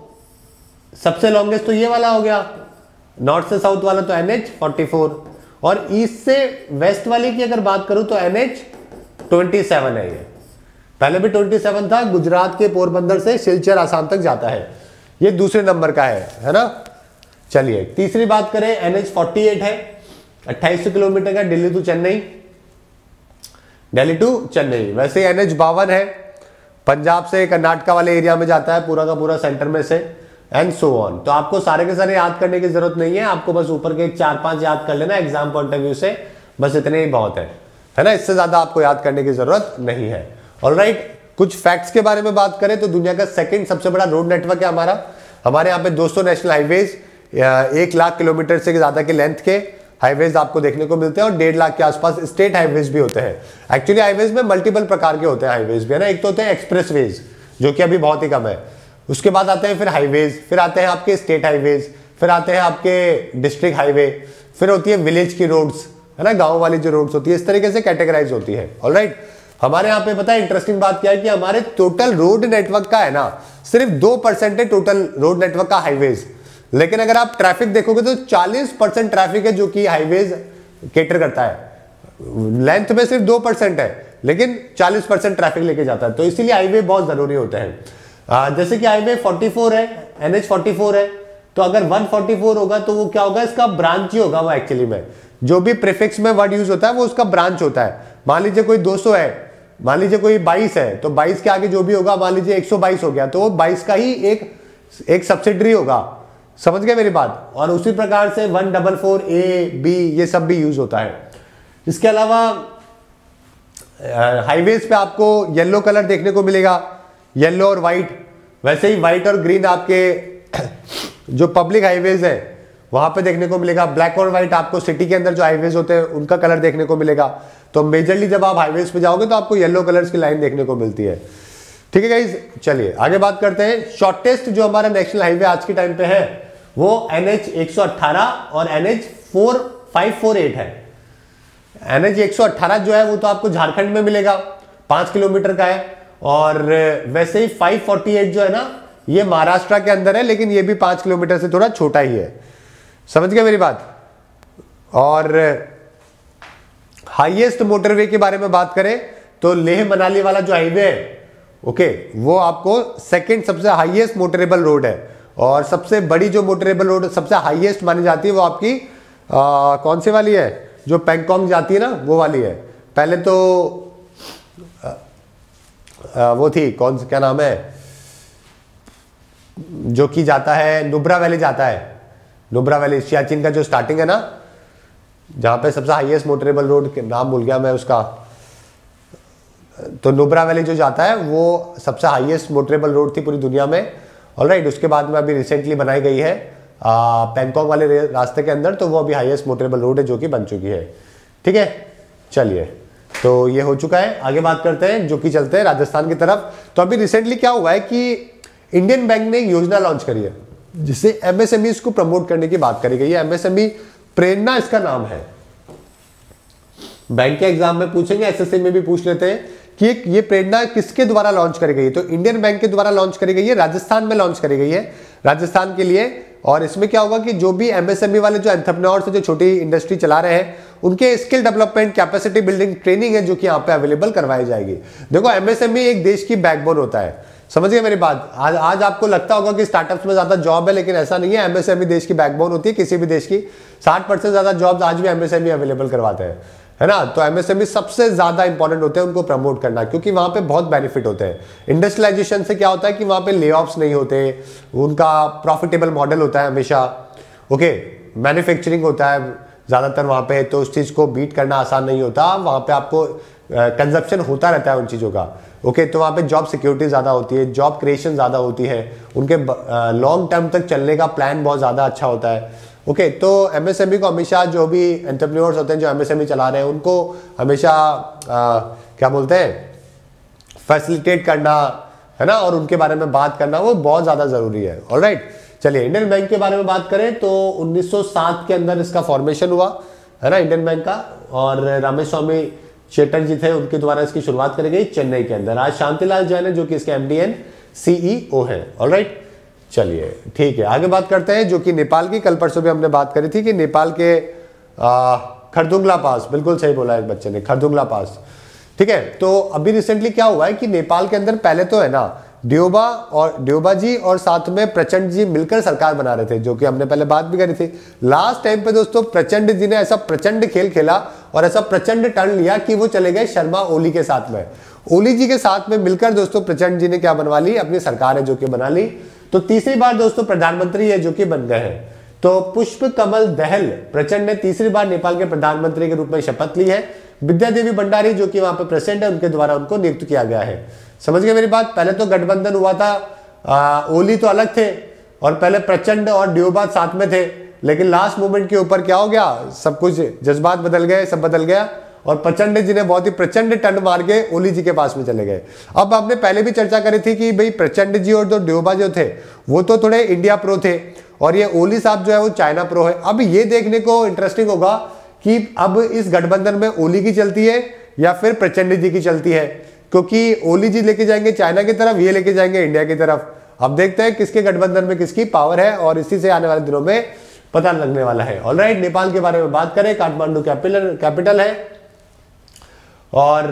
सबसे लॉन्गेस्ट तो ये वाला हो गया, नॉर्थ से साउथ वाला तो एन एच फोर्टी फोर, और ईस्ट से वेस्ट वाले की अगर बात करूं तो एन एच ट्वेंटी सेवन है। ये पहले भी ट्वेंटी सेवन था, गुजरात के पोरबंदर से सिलचर आसाम तक जाता है, ये दूसरे नंबर का है, है ना। चलिए तीसरी बात करें, एन एच फोर्टी एट है, अट्ठाईस सौ किलोमीटर का, दिल्ली टू चेन्नई, दिल्ली टू चेन्नई। वैसे एन एच बावन है, पंजाब से कर्नाटका वाले एरिया में जाता है, पूरा का पूरा सेंटर में से, एंड सो ऑन। तो आपको सारे के सारे याद करने की जरूरत नहीं है, आपको बस ऊपर के चार पांच याद कर लेना एग्जाम पॉइंट ऑफ व्यू से, बस इतने ही बहुत है, है ना। इससे ज्यादा आपको याद करने की जरूरत नहीं है। ऑलराइट, कुछ फैक्ट्स के बारे में बात करें तो दुनिया का सेकंड सबसे बड़ा रोड नेटवर्क है हमारा। हमारे यहाँ पे दो सौ नेशनल हाईवेज, एक लाख किलोमीटर से ज्यादा के लेंथ के हाईवेज आपको देखने को मिलते हैं, और डेढ़ लाख के आसपास स्टेट हाईवेज भी होते हैं। एक्चुअली हाईवेज में मल्टीपल प्रकार के होते हैं हाईवेज भी, है ना। एक तो होते हैं एक्सप्रेस वेज, जो कि अभी बहुत ही कम है, उसके बाद आते हैं फिर हाईवेज, फिर आते हैं आपके स्टेट हाईवेज, फिर आते हैं आपके डिस्ट्रिक्ट हाईवे, फिर होती है विलेज की रोड्स, है ना, गांव वाली जो रोड्स होती है, इस तरीके से कैटेगराइज होती है। ऑलराइट, हमारे यहाँ पे पता है इंटरेस्टिंग बात क्या है कि हमारे टोटल रोड नेटवर्क का है ना, सिर्फ दो परसेंट है टोटल रोड नेटवर्क का हाईवेज, लेकिन अगर आप ट्रैफिक देखोगे तो चालीस परसेंट ट्रैफिक है जो कि हाईवेज केटर करता है। लेंथ में सिर्फ दो परसेंट है, लेकिन चालीस परसेंट ट्रैफिक लेके जाता है, तो इसीलिए हाईवे बहुत जरूरी होते हैं। आ, जैसे कि हाईवे फोर्टी फोर है, एन एच फोर्टी फोर है, तो अगर वन फोर्टी फोर होगा तो वो क्या होगा, इसका ब्रांच ही होगा। वो एक्चुअली में जो भी प्रीफिक्स में वर्ड यूज होता है वो उसका ब्रांच होता है। मान लीजिए कोई दो सौ है, मान लीजिए कोई बाईस है, तो बाईस के आगे जो भी होगा, मान लीजिए एक सौ बाईस हो गया, तो वो बाईस का ही एक एक सब्सिडरी होगा। समझ गए मेरी बात? और उसी प्रकार से one double four A B ये सब भी यूज होता है। इसके अलावा हाईवेज पे आपको येलो कलर देखने को मिलेगा, येलो और व्हाइट। वैसे ही व्हाइट और ग्रीन आपके जो पब्लिक हाईवेज है वहां पे देखने को मिलेगा। ब्लैक और व्हाइट आपको सिटी के अंदर जो हाईवेज होते हैं उनका कलर देखने को मिलेगा। तो मेजरली जब आप हाईवेज पे जाओगे तो आपको येलो कलर्स की लाइन देखने को मिलती है। ठीक है गाइस, चलिए आगे बात करते हैं। शॉर्टेस्ट जो हमारा नेशनल हाईवे आज के टाइम पे है वो एन एच एक सौ अठारह और N H four five four eight है। एन एच एक सौ अठारह जो है वो तो आपको झारखंड में मिलेगा, पांच किलोमीटर का है, और वैसे ही फाइव फोर्टी एट जो है ना ये महाराष्ट्र के अंदर है, लेकिन ये भी पांच किलोमीटर से थोड़ा छोटा ही है। समझ गए मेरी बात? और हाईएस्ट मोटरवे के बारे में बात करें तो लेह मनाली वाला जो हाईवे है, ओके, वो आपको सेकंड सबसे हाईएस्ट मोटरेबल रोड है। और सबसे बड़ी जो मोटरेबल रोड सबसे हाईएस्ट मानी जाती है वो आपकी आ, कौन सी वाली है, जो पैंगोंग जाती है ना वो वाली है। पहले तो आ, आ, वो थी कौन सी, क्या नाम है, जो कि जाता है नुब्रा वैली जाता है, नुब्रा वैली सियाचिन का जो स्टार्टिंग है ना, जहां पे सबसे हाईएस्ट मोटरेबल रोड के नाम भूल गया मैं उसका, तो नुब्रा वैली जो जाता है वो सबसे हाईएस्ट मोटरेबल रोड थी पूरी दुनिया में। ऑलराइट, उसके बाद में अभी रिसेंटली बनाई गई है पैंगोंग वाले रास्ते के अंदर, तो वो अभी हाईएस्ट मोटरेबल रोड है जो कि बन चुकी है। ठीक है, चलिए तो ये हो चुका है। आगे बात करते हैं, जो कि चलते हैं राजस्थान की तरफ। तो अभी रिसेंटली क्या हुआ है कि इंडियन बैंक ने एक योजना लॉन्च करी है जिससे एमएसएमई को प्रमोट करने की बात करी गई है। एमएसएमई प्रेरणा इसका नाम है। बैंक के एग्जाम में पूछेंगे, एसएससी में भी पूछ लेते हैं कि ये प्रेरणा किसके द्वारा लॉन्च करी गई है। तो इंडियन बैंक के द्वारा लॉन्च करी गई है, राजस्थान में लॉन्च करी गई है, राजस्थान के लिए। और इसमें क्या होगा कि जो भी एमएसएमई वाले जो एंटरप्रेन्योर्स जो छोटी इंडस्ट्री चला रहे हैं उनके skill development, capacity building training है जो कि यहाँ पे अवेलेबल करवाई जाएगी। देखो एमएसएमई एक देश की बैकबोन होता है, समझिए मेरी बात। आज आज आपको लगता होगा कि स्टार्टअप्स में ज्यादा जॉब है, लेकिन ऐसा नहीं है। एमएसएमई देश की बैकबोन होती है किसी भी देश की। साठ परसेंट ज्यादा जॉब्स आज भी एमएसएमई अवेलेबल करवाते हैं, है ना। तो एमएसएमई सबसे ज्यादा इंपॉर्टेंट होते हैं उनको प्रमोट करना, क्योंकि वहां पे बहुत बेनिफिट होते हैं। इंडस्ट्रियलाइजेशन से क्या होता है कि वहां पे ले ऑफ्स नहीं होते, उनका प्रॉफिटेबल मॉडल होता है हमेशा। ओके, मैन्युफैक्चरिंग होता है ज्यादातर वहां पे, तो उस चीज को बीट करना आसान नहीं होता। वहां पे आपको कंजप्शन होता रहता है उन चीज़ों का। ओके, तो वहाँ पे जॉब सिक्योरिटी ज़्यादा होती है, जॉब क्रिएशन ज़्यादा होती है, उनके लॉन्ग टर्म तक चलने का प्लान बहुत ज़्यादा अच्छा होता है। ओके, तो एमएसएमई को हमेशा, जो भी एंटरप्रेन्योर्स होते हैं जो एमएसएमई चला रहे हैं, उनको हमेशा आ, क्या बोलते हैं, फैसिलिटेट करना है ना, और उनके बारे में बात करना वो बहुत ज़्यादा ज़रूरी है। ऑलराइट, चलिए इंडियन बैंक के बारे में बात करें तो उन्नीस सौ सात के अंदर इसका फॉर्मेशन हुआ है ना, इंडियन बैंक का, और रामेस्वामी चैटर्जी थे, उनके द्वारा इसकी शुरुआत करी गई चेन्नई के अंदर। आज शांतिलाल जैन है जो कि इसके एमडी एंड सीईओ है। ऑलराइट, चलिए ठीक है, आगे बात करते हैं जो कि नेपाल की, कल परसों भी हमने बात करी थी कि नेपाल के खरदुंगला पास, बिल्कुल सही बोला एक बच्चे ने, खरदुंगला पास। ठीक है, तो अभी रिसेंटली क्या हुआ है कि नेपाल के अंदर पहले तो है ना ड्योबा और ड्योबा जी और साथ में प्रचंड जी मिलकर सरकार बना रहे थे, जो कि हमने पहले बात भी करी थी। लास्ट टाइम पे दोस्तों प्रचंड जी ने ऐसा प्रचंड खेल खेला और ऐसा प्रचंड टर्न लिया कि वो चले गए शर्मा ओली के साथ में। ओली जी के साथ में मिलकर दोस्तों प्रचंड जी ने क्या बनवा ली, अपनी सरकार है जो कि बना ली। तो तीसरी बार दोस्तों प्रधानमंत्री है जो कि बन गए हैं। तो पुष्प कमल दहल प्रचंड ने तीसरी बार नेपाल के प्रधानमंत्री के रूप में शपथ ली है। विद्या देवी भंडारी जो कि वहां पे प्रेसिडेंट है, उनके द्वारा उनको नियुक्त किया गया है। समझ गए मेरी बात। पहले तो गठबंधन हुआ था, आ, ओली तो अलग थे और पहले प्रचंड और ड्योबा साथ में थे, लेकिन लास्ट मोमेंट के ऊपर क्या हो गया, सब कुछ जज्बात बदल गए, सब बदल गया और प्रचंड जी ने बहुत ही प्रचंड टर्न मार के ओली जी के पास में चले गए। अब हमने पहले भी चर्चा करी थी कि भाई प्रचंड जी और जो ड्योबा जो थे वो तो थोड़े इंडिया प्रो थे और ये ओली साहब जो है वो चाइना प्रो है। अब ये देखने को इंटरेस्टिंग होगा कि अब इस गठबंधन में ओली की चलती है या फिर प्रचंड जी की चलती है, क्योंकि ओली जी लेके जाएंगे चाइना की तरफ, ये लेके जाएंगे इंडिया की तरफ। अब देखते हैं किसके गठबंधन में किसकी पावर है और इसी से आने वाले दिनों में पता लगने वाला है। ऑलराइट, नेपाल के बारे में बात करें, काठमांडू कैपिटल कैपिटल है और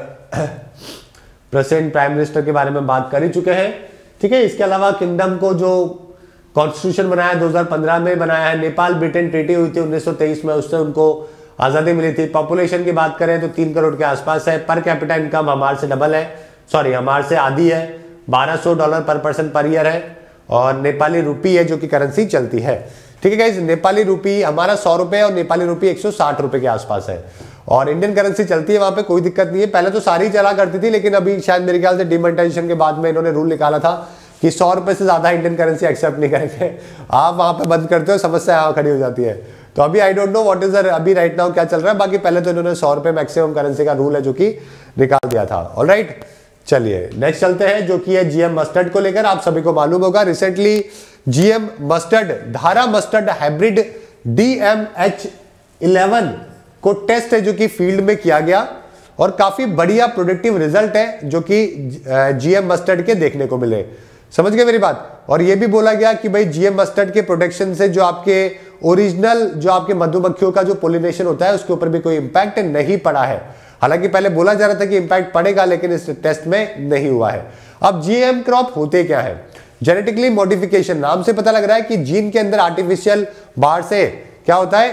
प्रेसिडेंट प्राइम मिनिस्टर के बारे में बात कर ही चुके हैं। ठीक है, इसके अलावा किंगडम को जो कॉन्स्टिट्यूशन बनाया दो हज़ार पंद्रह में बनाया है, नेपाल ब्रिटेन ट्रीटी हुई थी उन्नीस सौ तेईस में, उससे उनको आज़ादी मिली थी। पॉपुलेशन की बात करें तो तीन करोड़ के आसपास है। पर कैपिटा इनकम हमारे से डबल है, सॉरी हमारे से आधी है, बारह सौ डॉलर पर पर्सन पर ईयर है और नेपाली रुपी है जो कि करेंसी चलती है। ठीक है गाइस, नेपाली रुपी हमारा सौ रुपए और नेपाली रुपी एक सौ साठ रुपए के आसपास है और इंडियन करेंसी चलती है वहां पे, कोई दिक्कत नहीं है। पहले तो सारी चला करती थी, लेकिन अभी शायद मेरे ख्याल से डिमोनेटाइजेशन के बाद में इन्होंने रूल निकाला था कि सौ रुपए से ज्यादा इंडियन करेंसी एक्सेप्ट नहीं करेंगे। आप वहां पे बंद करते हो, समस्या यहाँ खड़ी हो जाती है। तो अभी I don't know what is अभी राइट नाउ क्या चल रहा है, बाकी पहले तो इन्होंने सौ रुपए मैक्सिमम करेंसी का रूल है जो कि निकाल दिया था। ऑलराइट, चलिए नेक्स्ट चलते हैं जो कि है जीएम मस्टर्ड को लेकर। आप सभी को मालूम होगा recently GM mustard, Dhara mustard hybrid DMH eleven को टेस्ट है जो कि फील्ड में किया गया और काफी बढ़िया प्रोडक्टिव रिजल्ट है जो कि जीएम मस्टर्ड के देखने को मिले। समझ गए मेरी बात। और ये भी बोला गया कि भाई जीएम मस्टर्ड के प्रोडक्शन से जो आपके ओरिजिनल जो आपके मधुमक्खियों का जो पोलिनेशन होता है उसके ऊपर भी कोई इंपैक्ट नहीं पड़ा है। हालांकि पहले बोला जा रहा था कि इंपैक्ट पड़ेगा, लेकिन इस टेस्ट में नहीं हुआ है। अब जीएम क्रॉप होते क्या है, जेनेटिकली मॉडिफिकेशन, नाम से पता लग रहा है कि जीन के अंदर आर्टिफिशियल बाहर से क्या होता है,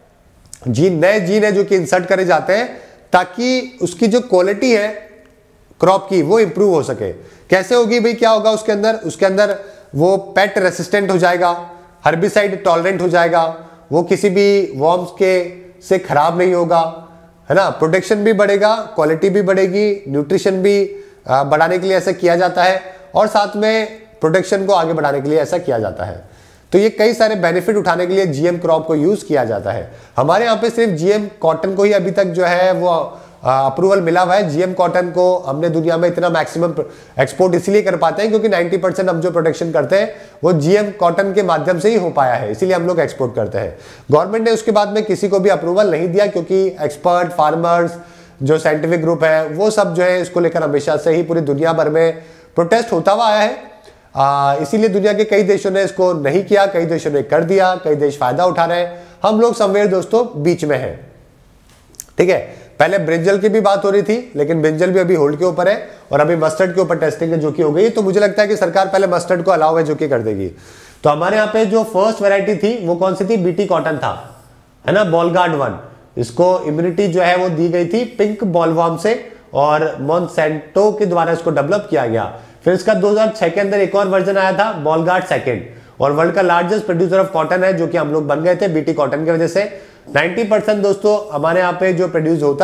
जीन नए जीन है जो कि इंसर्ट करे जाते हैं ताकि उसकी जो क्वालिटी है क्रॉप की वो इंप्रूव हो सके। कैसे होगी भाई, क्या होगा उसके अंदर, उसके अंदर वो पेट रेसिस्टेंट हो जाएगा, हर्बिसाइड टॉलरेंट हो जाएगा, वो किसी भी वर्म्स के से खराब नहीं होगा, है ना, प्रोटेक्शन भी बढ़ेगा, क्वालिटी भी बढ़ेगी, न्यूट्रिशन भी बढ़ाने के लिए ऐसा किया जाता है और साथ में प्रोटेक्शन को आगे बढ़ाने के लिए ऐसा किया जाता है। तो ये कई सारे बेनिफिट उठाने के लिए जीएम क्रॉप को यूज किया जाता है। हमारे यहाँ पे सिर्फ जीएम कॉटन को ही अभी तक जो है वो अप्रूवल मिला हुआ है। जीएम कॉटन को हमने दुनिया में इतना मैक्सिमम एक्सपोर्ट इसलिए कर पाते हैं क्योंकि नब्बे परसेंट हम जो प्रोडक्शन करते हैं वो जीएम कॉटन के माध्यम से ही हो पाया है, इसीलिए हम लोग एक्सपोर्ट करते हैं। गवर्नमेंट ने उसके बाद में किसी को भी अप्रूवल नहीं दिया क्योंकि एक्सपर्ट फार्मर्स जो साइंटिफिक ग्रुप है वो सब जो है इसको लेकर हमेशा से ही पूरी दुनिया भर में प्रोटेस्ट होता हुआ आया है। आ, इसीलिए दुनिया के कई देशों ने इसको नहीं किया, कई देशों ने कर दिया, कई देश फायदा उठा रहे हैं। हम लोग समवेयर दोस्तों बीच में हैं। ठीक है, पहले ब्रिंजल की भी बात हो रही थी लेकिन ब्रिंजल भी अभी होल्ड के ऊपर है और अभी मस्टर्ड के ऊपर टेस्टिंग है जो कि हो गई। तो मुझे लगता है कि सरकार पहले मस्टर्ड को अलाउ है जो कि कर देगी। तो हमारे यहाँ पे जो फर्स्ट वैरायटी थी वो कौन सी थी, बीटी कॉटन था, है ना, बॉलगार्ड वन। इसको इम्यूनिटी जो है वो दी गई थी पिंक बॉलवॉर्म से और मॉन्सेंटो के द्वारा इसको डेवलप किया गया। फिर इसका दो हज़ार छह के अंदर एक और वर्जन आया था बॉलगार्ड सेकेंड और वर्ल्ड का लार्जेस्ट प्रोड्यूसर ऑफ कॉटन है जो कि हम लोग बन गए थे बीटी कॉटन की वजह से। नब्बे परसेंट दोस्तों हमारे यहाँ पे जो प्रोड्यूस होता है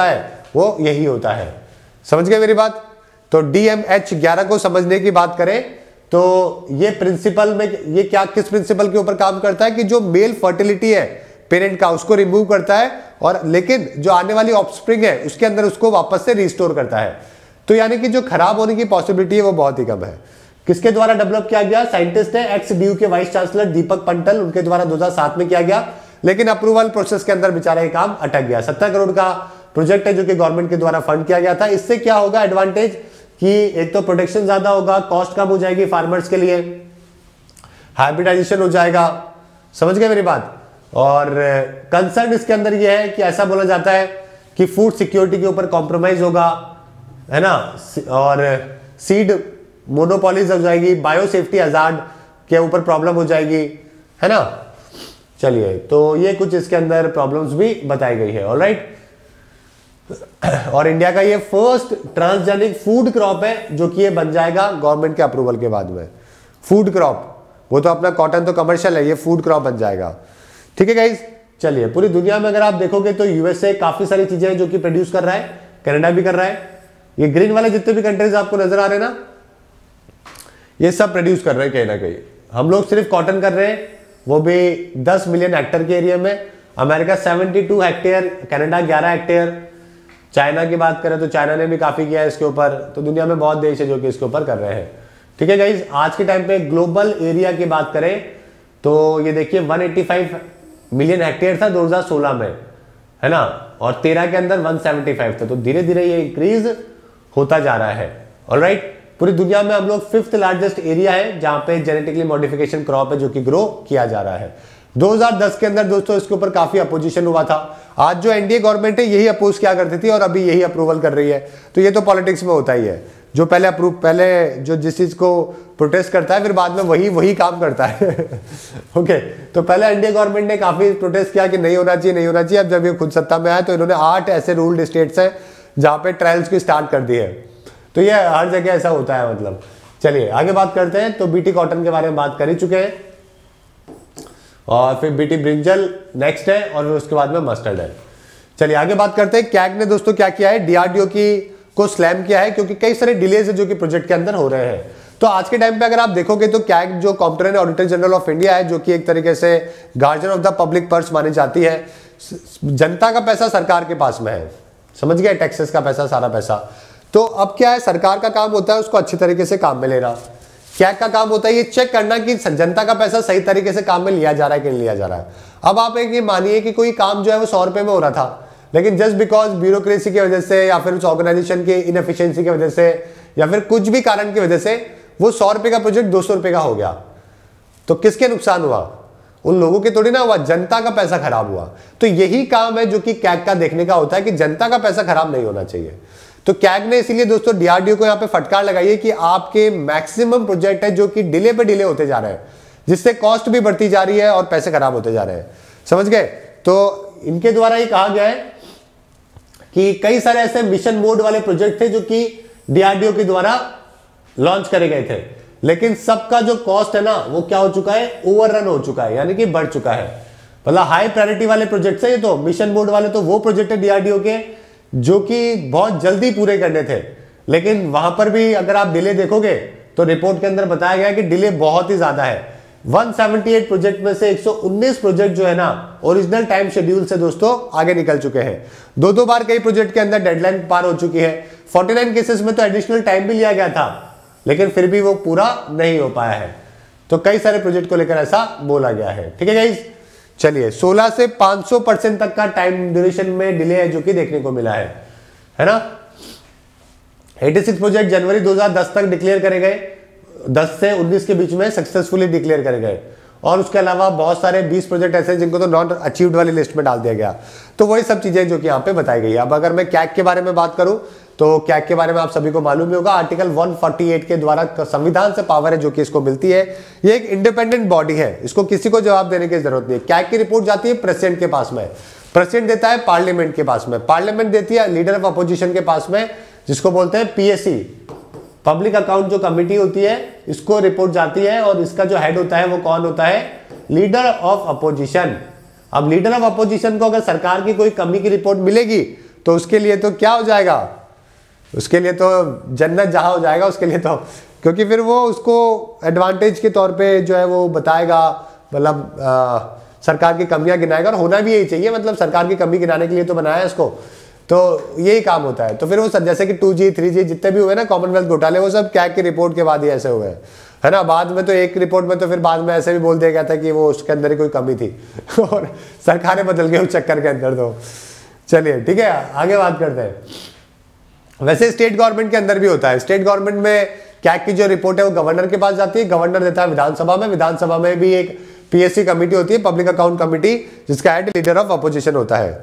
वो यही होता है। समझ गए मेरी बात? तो डी एम एच ग्यारह को समझने की बात करें तो ये प्रिंसिपल में, ये क्या किस प्रिंसिपल के ऊपर काम करता है कि जो मेल फर्टिलिटी है पेरेंट का उसको रिमूव करता है, और लेकिन जो आने वाली ऑफस्प्रिंग है उसके अंदर उसको वापस से रिस्टोर करता है। तो यानी कि जो खराब होने की पॉसिबिलिटी है वो बहुत ही कम है। किसके द्वारा डेवलप किया गया? साइंटिस्ट है एक्स डी यू के वाइस चांसलर दीपक पंटल, उनके द्वारा दो हज़ार सात में किया गया, लेकिन अप्रूवल प्रोसेस के अंदर बेचारा ये काम अटक गया। सत्तर करोड़ का प्रोजेक्ट है जो कि गवर्नमेंट के द्वारा फंड किया गया था। इससे क्या होगा एडवांटेज कि एक तो प्रोटेक्शन ज्यादा होगा, कॉस्ट कम हो जाएगी फार्मर्स के लिए, हाइब्रिडाइजेशन हो जाएगा। समझ गए मेरी बात? और कंसर्न इसके अंदर यह है कि ऐसा बोला जाता है कि फूड सिक्योरिटी के ऊपर कॉम्प्रोमाइज होगा, है ना, और सीड मोनोपोलीज हो जाएगी, बायो सेफ्टी हजार्ड के ऊपर प्रॉब्लम हो जाएगी, है ना। चलिए, तो ये कुछ इसके अंदर प्रॉब्लम्स भी बताई गई है। ऑलराइट, और इंडिया का ये फर्स्ट ट्रांसजेनिक फूड क्रॉप है जो कि ये बन जाएगा गवर्नमेंट के अप्रूवल के बाद में। फूड क्रॉप, वो तो अपना कॉटन तो कमर्शियल है, ये फूड क्रॉप बन जाएगा। ठीक है गाइस, चलिए पूरी दुनिया में अगर आप देखोगे तो यूएसए काफी सारी चीजें जो कि प्रोड्यूस कर रहा है, कनाडा भी कर रहा है। ये ग्रीन वाले जितने भी कंट्रीज आपको नजर आ रहे हैं ना, ये सब प्रोड्यूस कर रहे हैं कहीं ना कहीं। हम लोग सिर्फ कॉटन कर रहे हैं, वो भी दस मिलियन हेक्टेयर के एरिया में। अमेरिका बहत्तर हेक्टेयर, कनाडा ग्यारह हेक्टेयर। चाइना की बात करें तो चाइना ने भी काफी किया है इसके ऊपर। तो दुनिया में बहुत देश है जो कि इसके ऊपर कर रहे हैं। ठीक है गाइज, आज के टाइम पे ग्लोबल एरिया की बात करें तो ये देखिए एक सौ पचासी मिलियन हेक्टेयर था दो हज़ार सोलह में, है ना, और तेरह के अंदर एक सौ पचहत्तर था। तो धीरे धीरे ये इंक्रीज होता जा रहा है। ऑलराइट, पूरी दुनिया में हम लोग फिफ्थ लार्जेस्ट एरिया है जहां पे जेनेटिकली मॉडिफिकेशन क्रॉप है जो कि ग्रो किया जा रहा है। दो हज़ार दस के अंदर दोस्तों इसके ऊपर काफी अपोजिशन हुआ था। आज जो एनडीए गवर्नमेंट है यही अपोज किया करती थी और अभी यही अप्रूवल कर रही है। तो ये तो पॉलिटिक्स में होता ही है, जो पहले अप्रूव पहले जो जिस चीज को प्रोटेस्ट करता है फिर बाद में वही वही काम करता है। ओके, तो पहले एनडीए गवर्नमेंट ने काफी प्रोटेस्ट किया कि नहीं होना चाहिए नहीं होना चाहिए। अब जब ये खुद सत्ता में आया तो इन्होंने आठ ऐसे रूल्ड स्टेट्स हैं जहां पे ट्रायल्स की स्टार्ट कर दी है। तो ये हर जगह ऐसा होता है मतलब। चलिए आगे बात करते हैं। तो बीटी कॉटन के बारे में बात कर ही चुके हैं, और फिर बीटी ब्रिंजल नेक्स्ट है, और उसके बाद में मस्टर्ड है। चलिए आगे बात करते हैं। कैग ने दोस्तों क्या किया है, डीआरडीओ की को स्लैम किया है क्योंकि कई सारे डिलेज है जो कि प्रोजेक्ट के अंदर हो रहे हैं। तो आज के टाइम पे अगर आप देखोगे तो कैग जो comptroller auditor general of India है, जो कि एक तरीके से guardian of the public purse मानी जाती है। जनता का पैसा सरकार के पास में है, समझ गए, टैक्सेस का पैसा, सारा पैसा। तो अब क्या है, सरकार का काम होता है उसको अच्छी तरीके से काम में लेना। कैग का काम होता है ये चेक करना कि जनता का पैसा सही तरीके से काम में लिया जा रहा है कि नहीं लिया जा रहा है। अब आप एक ये मानिए कि कोई काम जो है वो सौ रुपए में हो रहा था, लेकिन जस्ट बिकॉज ब्यूरोक्रेसी की वजह से या फिर उस ऑर्गेनाइजेशन की इनएफिशिएंसी की वजह से या फिर कुछ भी कारण की वजह से वो सौ रुपए का प्रोजेक्ट दो सौ रुपए का हो गया। तो किसके नुकसान हुआ? उन लोगों के थोड़ी ना हुआ, जनता का पैसा खराब हुआ। तो यही काम है जो कि कैग का देखने का होता है कि जनता का पैसा खराब नहीं होना चाहिए। तो कैग ने इसीलिए दोस्तों डीआरडीओ को यहाँ पे फटकार लगाई है कि आपके मैक्सिमम प्रोजेक्ट है जो कि डिले पे डिले होते जा रहे हैं, जिससे कॉस्ट भी बढ़ती जा रही है और पैसे खराब होते जा रहे हैं। समझ गए? तो इनके द्वारा ये कहा गया है कि कई सारे ऐसे मिशन मोड वाले प्रोजेक्ट थे जो कि डीआरडीओ के द्वारा लॉन्च करे गए थे, लेकिन सबका जो कॉस्ट है ना वो क्या हो चुका है, ओवररन हो चुका है, यानी कि बढ़ चुका है। मतलब हाई प्रायोरिटी वाले प्रोजेक्ट है ये, तो मिशन मोड वाले तो वो प्रोजेक्ट है डीआरडीओ के जो कि बहुत जल्दी पूरे करने थे, लेकिन वहां पर भी अगर आप डिले देखोगे तो रिपोर्ट के अंदर बताया गया कि डिले बहुत ही ज्यादा है। एक सौ अठहत्तर प्रोजेक्ट में से एक सौ उन्नीस प्रोजेक्ट जो है ना ओरिजिनल टाइम शेड्यूल से दोस्तों आगे निकल चुके हैं। दो दो बार कई प्रोजेक्ट के अंदर डेडलाइन पार हो चुकी है। उनचास केसेस में तो एडिशनल टाइम भी लिया गया था, लेकिन फिर भी वो पूरा नहीं हो पाया है। तो कई सारे प्रोजेक्ट को लेकर ऐसा बोला गया है। ठीक है गाइस, चलिए सोलह से पाँच सौ परसेंट तक का टाइम ड्यूरेशन में डिले है जो कि देखने को मिला है, है ना। छियासी प्रोजेक्ट जनवरी दो हज़ार दस तक डिक्लेयर करे गए, दस से उन्नीस के बीच में सक्सेसफुली डिक्लेयर करे गए, और उसके अलावा बहुत सारे बीस प्रोजेक्ट ऐसे हैं जिनको तो नॉट अचीव्ड वाली लिस्ट में डाल दिया गया। तो वही सब चीजें जो कि यहाँ पे बताई गई है। अब अगर मैं कैग के बारे में बात करूं तो कैग के बारे में आप सभी को मालूम ही होगा, आर्टिकल एक सौ अड़तालीस के द्वारा संविधान से पावर है जो कि इसको मिलती है। ये एक इंडिपेंडेंट बॉडी है, इसको किसी को जवाब देने की जरूरत नहीं है। कैग की रिपोर्ट जाती है प्रेसिडेंट के पास में, प्रेसिडेंट देता है पार्लियामेंट के पास में, पार्लियामेंट देती है लीडर ऑफ अपोजिशन के पास में, जिसको बोलते हैं पीएससी, पब्लिक अकाउंट जो कमेटी होती है, इसको रिपोर्ट जाती है, और इसका जो हेड होता है वो कौन होता है, लीडर ऑफ अपोजिशन। अब लीडर ऑफ अपोजिशन को अगर सरकार की कोई कमी की रिपोर्ट मिलेगी तो उसके लिए तो क्या हो जाएगा, उसके लिए तो जन्नत जहां हो जाएगा उसके लिए तो, क्योंकि फिर वो उसको एडवांटेज के तौर पे जो है वो बताएगा, मतलब सरकार की कमियां गिनाएगा, और होना भी यही चाहिए, मतलब सरकार की कमी गिनाने के लिए तो बनाया है इसको, तो यही काम होता है। तो फिर वो सब जैसे कि टू जी थ्री जी जितने भी हुए ना कॉमनवेल्थ घोटाले, वो सब कैग की रिपोर्ट के बाद ही ऐसे हुए हैं, है ना। बाद में तो एक रिपोर्ट में तो फिर बाद में ऐसे भी बोल दिया गया था कि वो उसके अंदर ही कोई कमी थी और सरकारें बदल गई उस चक्कर के अंदर। तो चलिए ठीक है, आगे बात करते हैं। वैसे स्टेट गवर्नमेंट के अंदर भी होता है, स्टेट गवर्नमेंट में कैग की जो रिपोर्ट है वो गवर्नर के पास जाती है, गवर्नर देता है विधानसभा में, विधानसभा में भी एक पीएससी कमेटी होती है, पब्लिक अकाउंट कमेटी, जिसका हेड लीडर ऑफ अपोजिशन होता है।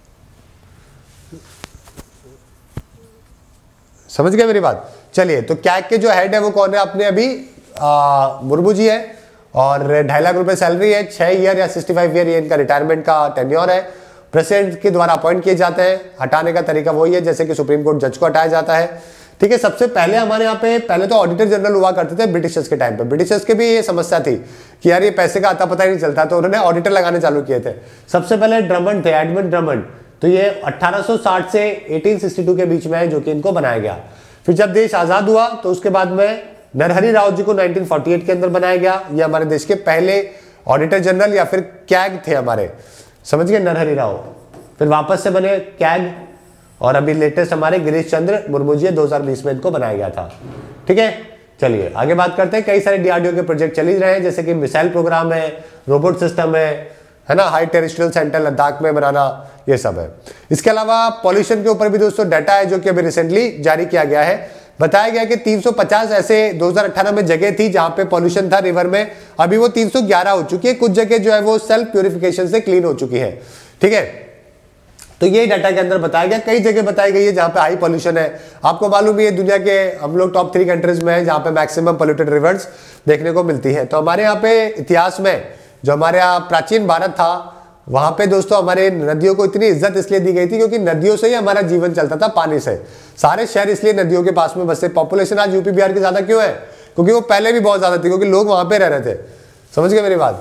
समझ गए मेरी बात। चलिए, तो कैग के जो हेड है वो कौन है, अपने अभी मुर्मू जी है, और ढाई लाख रुपए सैलरी है, छह ईयर या सिक्सटी फाइव ईयर ये इनका रिटायरमेंट का टेन्योर है। प्रेसिडेंट के द्वारा अपॉइंट किए जाते हैं, हटाने का तरीका वही है जैसे कि सुप्रीम कोर्ट जज को हटाया जाता है। ठीक है, सबसे पहले हमारे यहाँ पे पहले तो ऑडिटर जनरल हुआ करते थे ब्रिटिशर्स के टाइम पे, ब्रिटिशर्स के भी ये समस्या थी कि यार ये पैसे का आता पता ही नहीं चलता, तो उन्होंने ऑडिटर लगाने चालू किए थे। सबसे पहले ड्रमंड थे, एडमंड ड्रमंड, तो ये अठारह सौ साठ से अठारह सौ बासठ के बीच में है जो कि इनको बनाया गया। फिर जब देश आजाद हुआ तो उसके बाद में नरहरि राव जी को उन्नीस सौ अड़तालीस के अंदर बनाया गया। ये हमारे देश के पहले ऑडिटर जनरल या फिर कैग थे हमारे, समझ गए, नरहरि राव। फिर वापस से बने कैग, और अभी लेटेस्ट हमारे गिरीश चंद्र मुर्मू जी दो हज़ार बीस में इनको बनाया गया था। ठीक है, चलिए आगे बात करते हैं। कई सारे डीआरडीओ के प्रोजेक्ट चल ही रहे हैं, जैसे कि मिसाइल प्रोग्राम है, रोबोट सिस्टम है है ना, हाई टेरिस्ट्रियल सेंटर लद्दाख में बनाना, ये सब है। इसके अलावा पॉल्यूशन के ऊपर भी दोस्तों डाटा है जो कि अभी रिसेंटली जारी किया गया है। बताया गया कि तीन सौ पचास ऐसे दो हज़ार अठारह में जगह थी जहां पे पॉल्यूशन था रिवर में, अभी वो तीन सौ ग्यारह हो चुकी है। कुछ जगह जो है वो सेल्फ प्यूरिफिकेशन से क्लीन हो चुकी है। ठीक है, तो ये डाटा के अंदर बताया गया। कई जगह बताई गई है जहां पे हाई पॉल्यूशन है। आपको मालूम है दुनिया के हम लोग टॉप थ्री कंट्रीज में है जहां पे मैक्सिमम पोल्यूटेड रिवर्स देखने को मिलती है। तो हमारे यहाँ पे इतिहास में जो हमारे यहाँ प्राचीन भारत था, वहां पे दोस्तों हमारे नदियों को इतनी इज्जत इसलिए दी गई थी क्योंकि नदियों से ही हमारा जीवन चलता था, पानी से। सारे शहर इसलिए नदियों के पास में बसे। पॉपुलेशन आज यूपी बिहार की ज्यादा क्यों है, क्योंकि वो पहले भी बहुत ज्यादा थी, क्योंकि लोग वहां पे रह रहे थे। समझ गए मेरी बात।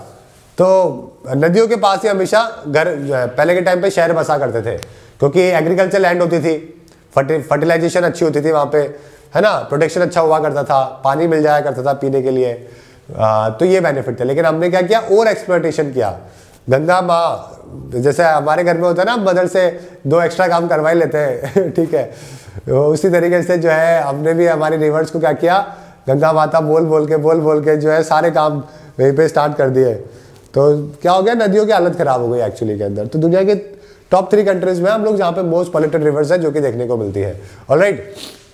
तो नदियों के पास ही हमेशा घर जो है पहले के टाइम पे शहर बसा करते थे, क्योंकि एग्रीकल्चर लैंड होती थी, फर्टिलाइजेशन अच्छी होती थी वहाँ पे, है ना, प्रोटेक्शन अच्छा हुआ करता था, पानी मिल जाया करता था पीने के लिए। आ, तो ये बेनिफिट थे। लेकिन हमने क्या किया, ओवर एक्सप्लॉयटेशन किया। गंगा माँ जैसे हमारे घर में होता है ना, मदर से दो एक्स्ट्रा काम करवा ही लेते हैं ठीक है, उसी तरीके से जो है हमने भी हमारी रिवर्स को क्या किया, गंगा माता बोल बोल के बोल बोल के जो है सारे काम वहीं पे स्टार्ट कर दिए। तो क्या हो गया, नदियों की हालत खराब हो गई एक्चुअली के अंदर। तो दुनिया के टॉप थ्री कंट्रीज में हम लोग जहाँ पे मोस्ट पॉल्यूटेड रिवर्स है जो कि देखने को मिलती है। ऑलराइट,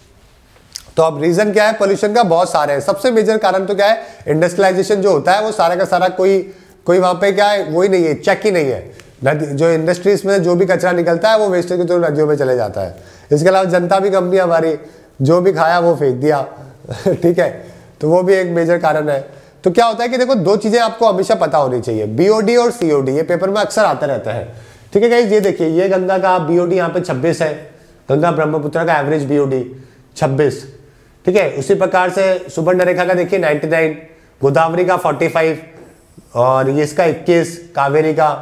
तो अब रीजन क्या है पोल्यूशन का, बहुत सारे हैं। सबसे मेजर कारण तो क्या है, इंडस्ट्रियलाइजेशन जो होता है वो सारा का सारा कोई कोई वहाँ पे क्या है वही नहीं है, चेक ही नहीं है। नदी जो इंडस्ट्रीज में जो भी कचरा निकलता है वो वेस्टेज के थ्रू नदियों में चले जाता है। इसके अलावा जनता भी कम नहीं, हमारी जो भी खाया वो फेंक दिया ठीक है, तो वो भी एक मेजर कारण है। तो क्या होता है कि देखो, दो चीजें आपको हमेशा पता होनी चाहिए, बीओडी और सीओडी। ये पेपर में अक्सर आता रहता है। ठीक है गाइस, ये देखिए, ये गंगा का बीओडी यहाँ पे छब्बीस है, गंगा ब्रह्मपुत्र का एवरेज बीओडी छब्बीस। ठीक है, उसी प्रकार से सुवर्णरेखा का देखिए निन्यानवे, गोदावरी का पैंतालीस, और ये इसका इक्कीस, कावेरी का,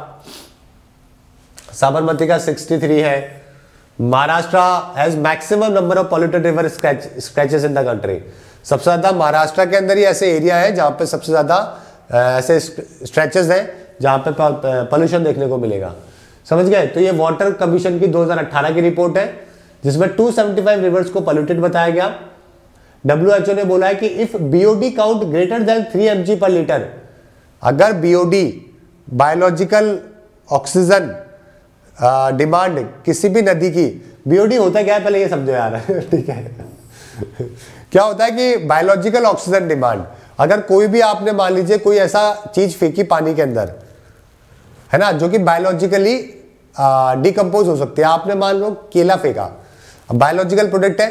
साबरमती का तिरसठ है। Maharashtra has maximum number of polluted river stretches in the country. सबसे ज्यादा महाराष्ट्र के अंदर ही ऐसे एरिया है जहां पे सबसे ज्यादा ऐसे स्ट्रेचेस हैं जहां पे पॉल्यूशन देखने को मिलेगा। समझ गए। तो ये वाटर कमीशन की दो हज़ार अठारह की रिपोर्ट है जिसमें दो सौ पचहत्तर रिवर्स को पॉल्यूटेड बताया गया। डब्ल्यूएचओ ने बोला है कि if BOD count greater than three MG per litre, अगर बीओडी बायोलॉजिकल ऑक्सीजन डिमांड किसी भी नदी की, बीओडी होता क्या है पहले ये समझो यार ठीक है क्या होता है कि बायोलॉजिकल ऑक्सीजन डिमांड, अगर कोई भी आपने मान लीजिए कोई ऐसा चीज फेंकी पानी के अंदर, है ना, जो कि बायोलॉजिकली डिकम्पोज हो सकती है, आपने मान लो केला फेंका, बायोलॉजिकल प्रोडक्ट है,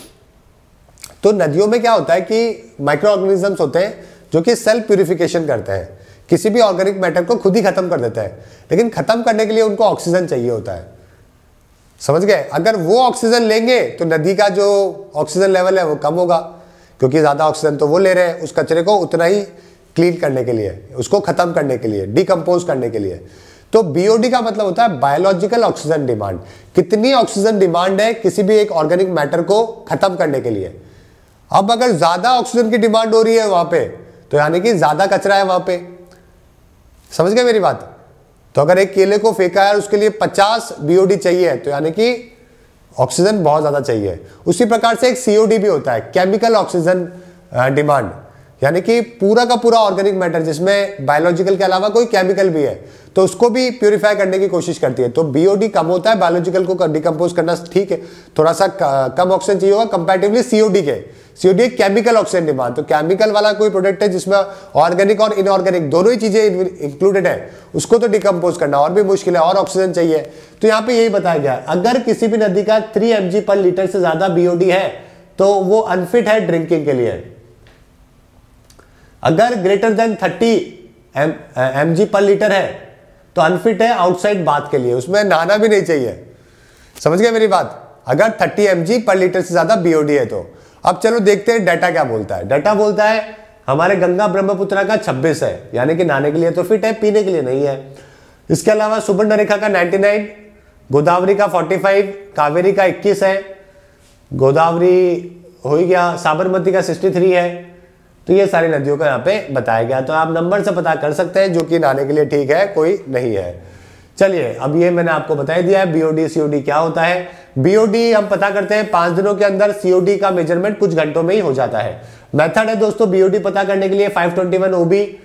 तो नदियों में क्या होता है कि माइक्रो ऑर्गेनिजम्स होते हैं जो कि सेल्फ प्यूरिफिकेशन करते हैं, किसी भी ऑर्गेनिक मैटर को खुद ही खत्म कर देते हैं, लेकिन खत्म करने के लिए उनको ऑक्सीजन चाहिए होता है। समझ गए। अगर वो ऑक्सीजन लेंगे तो नदी का जो ऑक्सीजन लेवल है वो कम होगा, क्योंकि ज्यादा ऑक्सीजन तो वो ले रहे हैं उस कचरे को उतना ही क्लीन करने के लिए, उसको खत्म करने के लिए, डिकम्पोज करने के लिए। तो बीओडी का मतलब होता है बायोलॉजिकल ऑक्सीजन डिमांड, कितनी ऑक्सीजन डिमांड है किसी भी एक ऑर्गेनिक मैटर को खत्म करने के लिए। अब अगर ज्यादा ऑक्सीजन की डिमांड हो रही है वहां पे, तो यानी कि ज्यादा कचरा है वहां पे, समझ गए मेरी बात। तो अगर एक केले को फेंका है उसके लिए पचास बीओडी चाहिए, तो यानी कि ऑक्सीजन बहुत ज्यादा चाहिए। उसी प्रकार से एक सीओडी भी होता है, केमिकल ऑक्सीजन डिमांड, यानी कि पूरा का पूरा ऑर्गेनिक मैटर जिसमें बायोलॉजिकल के अलावा कोई केमिकल भी है, तो उसको भी प्यूरिफाई करने की कोशिश करती है। तो बीओडी कम होता है, बायोलॉजिकल को डिकम्पोज करना ठीक है, थोड़ा सा कम ऑक्सीजन चाहिए होगा कंपैरेटिवली सीओडी के। सीओडी एक केमिकल ऑक्सीजन डिमांड, तो केमिकल वाला कोई प्रोडक्ट है जिसमें ऑर्गेनिक और इनऑर्गेनिक दोनों ही चीजें इंक्लूडेड है, उसको तो डिकम्पोज करना और भी मुश्किल है और ऑक्सीजन चाहिए। तो यहाँ पे यही बताया गया, अगर किसी भी नदी का three M G per litre से ज्यादा बीओडी है तो वो अनफिट है ड्रिंकिंग के लिए। अगर greater than thirty M G per litre है तो अनफिट है आउटसाइड बाथ के लिए, उसमें नहाना भी नहीं चाहिए। समझ गए मेरी बात। अगर thirty M G per litre से ज्यादा बीओडी है तो। अब चलो देखते हैं डाटा क्या बोलता है। डाटा बोलता है हमारे गंगा ब्रह्मपुत्रा का छब्बीस है, यानी कि नहाने के लिए तो फिट है, पीने के लिए नहीं है। इसके अलावा सुवर्णरेखा का निन्यानवे, गोदावरी का पैंतालीस, कावेरी का इक्कीस है, गोदावरी हो ही गया, साबरमती का तिरसठ है। तो ये सारी नदियों का यहाँ पे बताया गया, तो आप नंबर से पता कर सकते हैं जो कि नहाने के लिए ठीक है, कोई नहीं है। चलिए अब ये मैंने आपको बता दिया है बीओडी सीओडी क्या होता है। बीओडी हम पता करते हैं पांच दिनों के अंदर, सीओडी का मेजरमेंट कुछ घंटों में ही हो जाता है। मेथड है दोस्तों बीओडी पता करने के लिए five twenty one O B,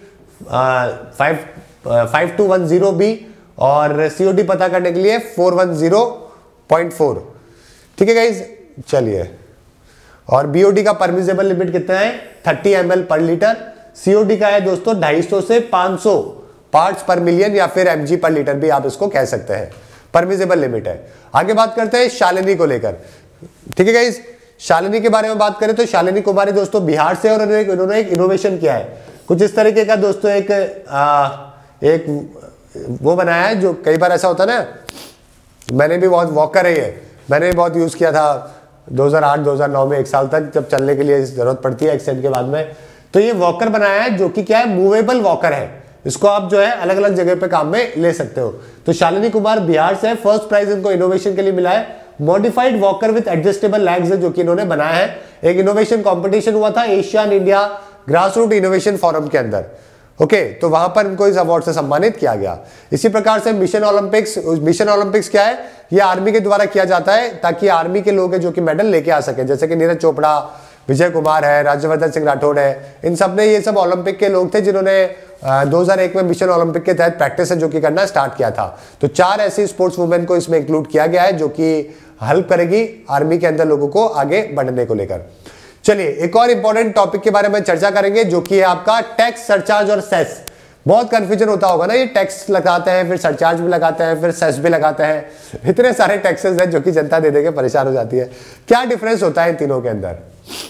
five two one zero B, और सीओडी पता करने के लिए four one zero point four. ठीक है गाइज, चलिए। और बीओडी का परमिसेबल लिमिट कितना है, thirty M L per litre. COD का है दोस्तों ढाई सौ से पांच सौ पार्ट्स पर मिलियन, या फिर एमजी पर लीटर भी आप इसको कह सकते हैं, परमिसेबल लिमिट है। आगे बात करते हैं शालिनी को लेकर। ठीक है गाइस, शालिनी के बारे में बात करें तो शालिनी कुमारी दोस्तों बिहार से, और उन्होंने उन्होंने एक इनोवेशन किया है कुछ इस तरीके का दोस्तों, एक आ, एक वो बनाया है जो कई बार ऐसा होता है ना, मैंने भी बहुत वॉकर है ये, मैंने भी बहुत यूज किया था दो हज़ार आठ दो हज़ार नौ में, एक साल तक जब चलने के लिए जरूरत पड़ती है एक्सीडेंट के बाद में। तो ये वॉकर बनाया है जो कि क्या है, मूवेबल वॉकर है। इसको आप जो है अलग अलग जगह पे काम में ले सकते हो। तो शालिनी कुमार बिहार से, फर्स्ट प्राइज इनको इनोवेशन के लिए मिला है। Modified walker with adjustable legs है जो कि इन्होंने बनाया है। एक इनोवेशन कंपटीशन हुआ था Asian India grass root innovation forum के अंदर। ओके, तो वहां पर इनको इस अवार्ड से सम्मानित किया गया। इसी प्रकार से मिशन ओलंपिक्स, मिशन ओलंपिक्स क्या है, ये आर्मी के द्वारा किया जाता है ताकि आर्मी के लोग हैं जो कि मेडल लेके आ सके, जैसे कि नीरज चोपड़ा, विजय कुमार है, राज्यवर्धन सिंह राठौड़ है, इन सब ने, ये सब ओलंपिक के लोग थे जिन्होंने दो हज़ार एक में मिशन ओलंपिक के तहत प्रैक्टिस है जो कि करना स्टार्ट किया था। तो चार ऐसी स्पोर्ट्स वुमेन को इसमें इंक्लूड किया गया है जो कि हेल्प करेगी आर्मी के अंदर लोगों को आगे बढ़ने को लेकर। चलिए एक और इंपॉर्टेंट टॉपिक के बारे में चर्चा करेंगे जो कि है आपका टैक्स, सरचार्ज और सेस। बहुत कंफ्यूजन होता होगा ना, ये टैक्स लगाते हैं, फिर सरचार्ज भी लगाते हैं, फिर सेस भी लगाते हैं, इतने सारे टैक्सेस हैं जो कि जनता दे दे के परेशान हो जाती है। क्या डिफरेंस होता है इन तीनों के अंदर,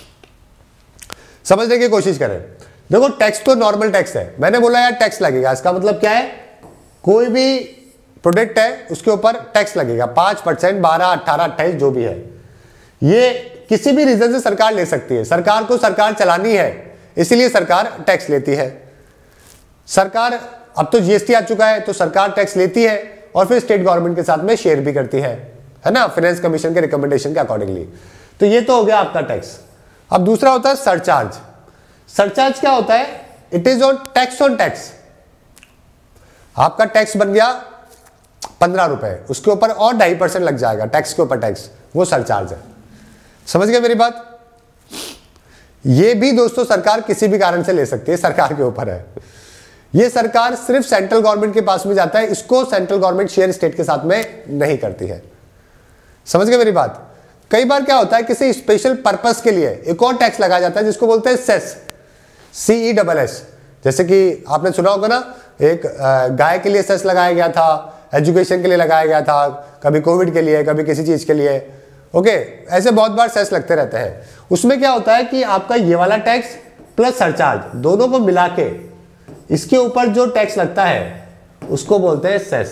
समझने की कोशिश करें। देखो टैक्स तो नॉर्मल टैक्स है, मैंने बोला यार टैक्स लगेगा, इसका मतलब क्या है, कोई भी प्रोडक्ट है उसके ऊपर टैक्स लगेगा, पांच परसेंट, बारह, अट्ठारह, अट्ठाईस जो भी है। ये किसी भी रीजन से सरकार ले सकती है, सरकार को सरकार चलानी है इसीलिए सरकार टैक्स लेती है। सरकार, अब तो जीएसटी आ चुका है तो सरकार टैक्स लेती है और फिर स्टेट गवर्नमेंट के साथ में शेयर भी करती है, है ना, फाइनेंस कमीशन के रिकमेंडेशन के अकॉर्डिंगली। तो ये तो हो गया आपका टैक्स। अब दूसरा होता है सरचार्ज। सरचार्ज क्या होता है, it is on tax on tax. आपका टैक्स बन गया पंद्रह रुपए, उसके ऊपर और ढाई परसेंट लग जाएगा टैक्स के ऊपर टैक्स, वो सरचार्ज है। समझ गए मेरी बात। ये भी दोस्तों सरकार किसी भी कारण से ले सकती है, सरकार के ऊपर है। ये सरकार सिर्फ सेंट्रल गवर्नमेंट के पास में जाता है, इसको सेंट्रल गवर्नमेंट शेयर स्टेट के साथ में नहीं करती है। समझ गए मेरी बात। कई बार क्या होता है, किसी स्पेशल पर्पस के लिए एक और टैक्स लगाया जाता है जिसको बोलते हैं cess, C E double S. जैसे कि आपने सुना होगा ना, एक गाय के लिए सेस लगाया गया था, एजुकेशन के लिए लगाया गया था, कभी कोविड के लिए, कभी किसी चीज के लिए। ओके, ऐसे बहुत बार सेस लगते रहते हैं। उसमें क्या होता है कि आपका ये वाला टैक्स प्लस सरचार्ज दोनों को मिला के इसके ऊपर जो टैक्स लगता है उसको बोलते हैं सेस।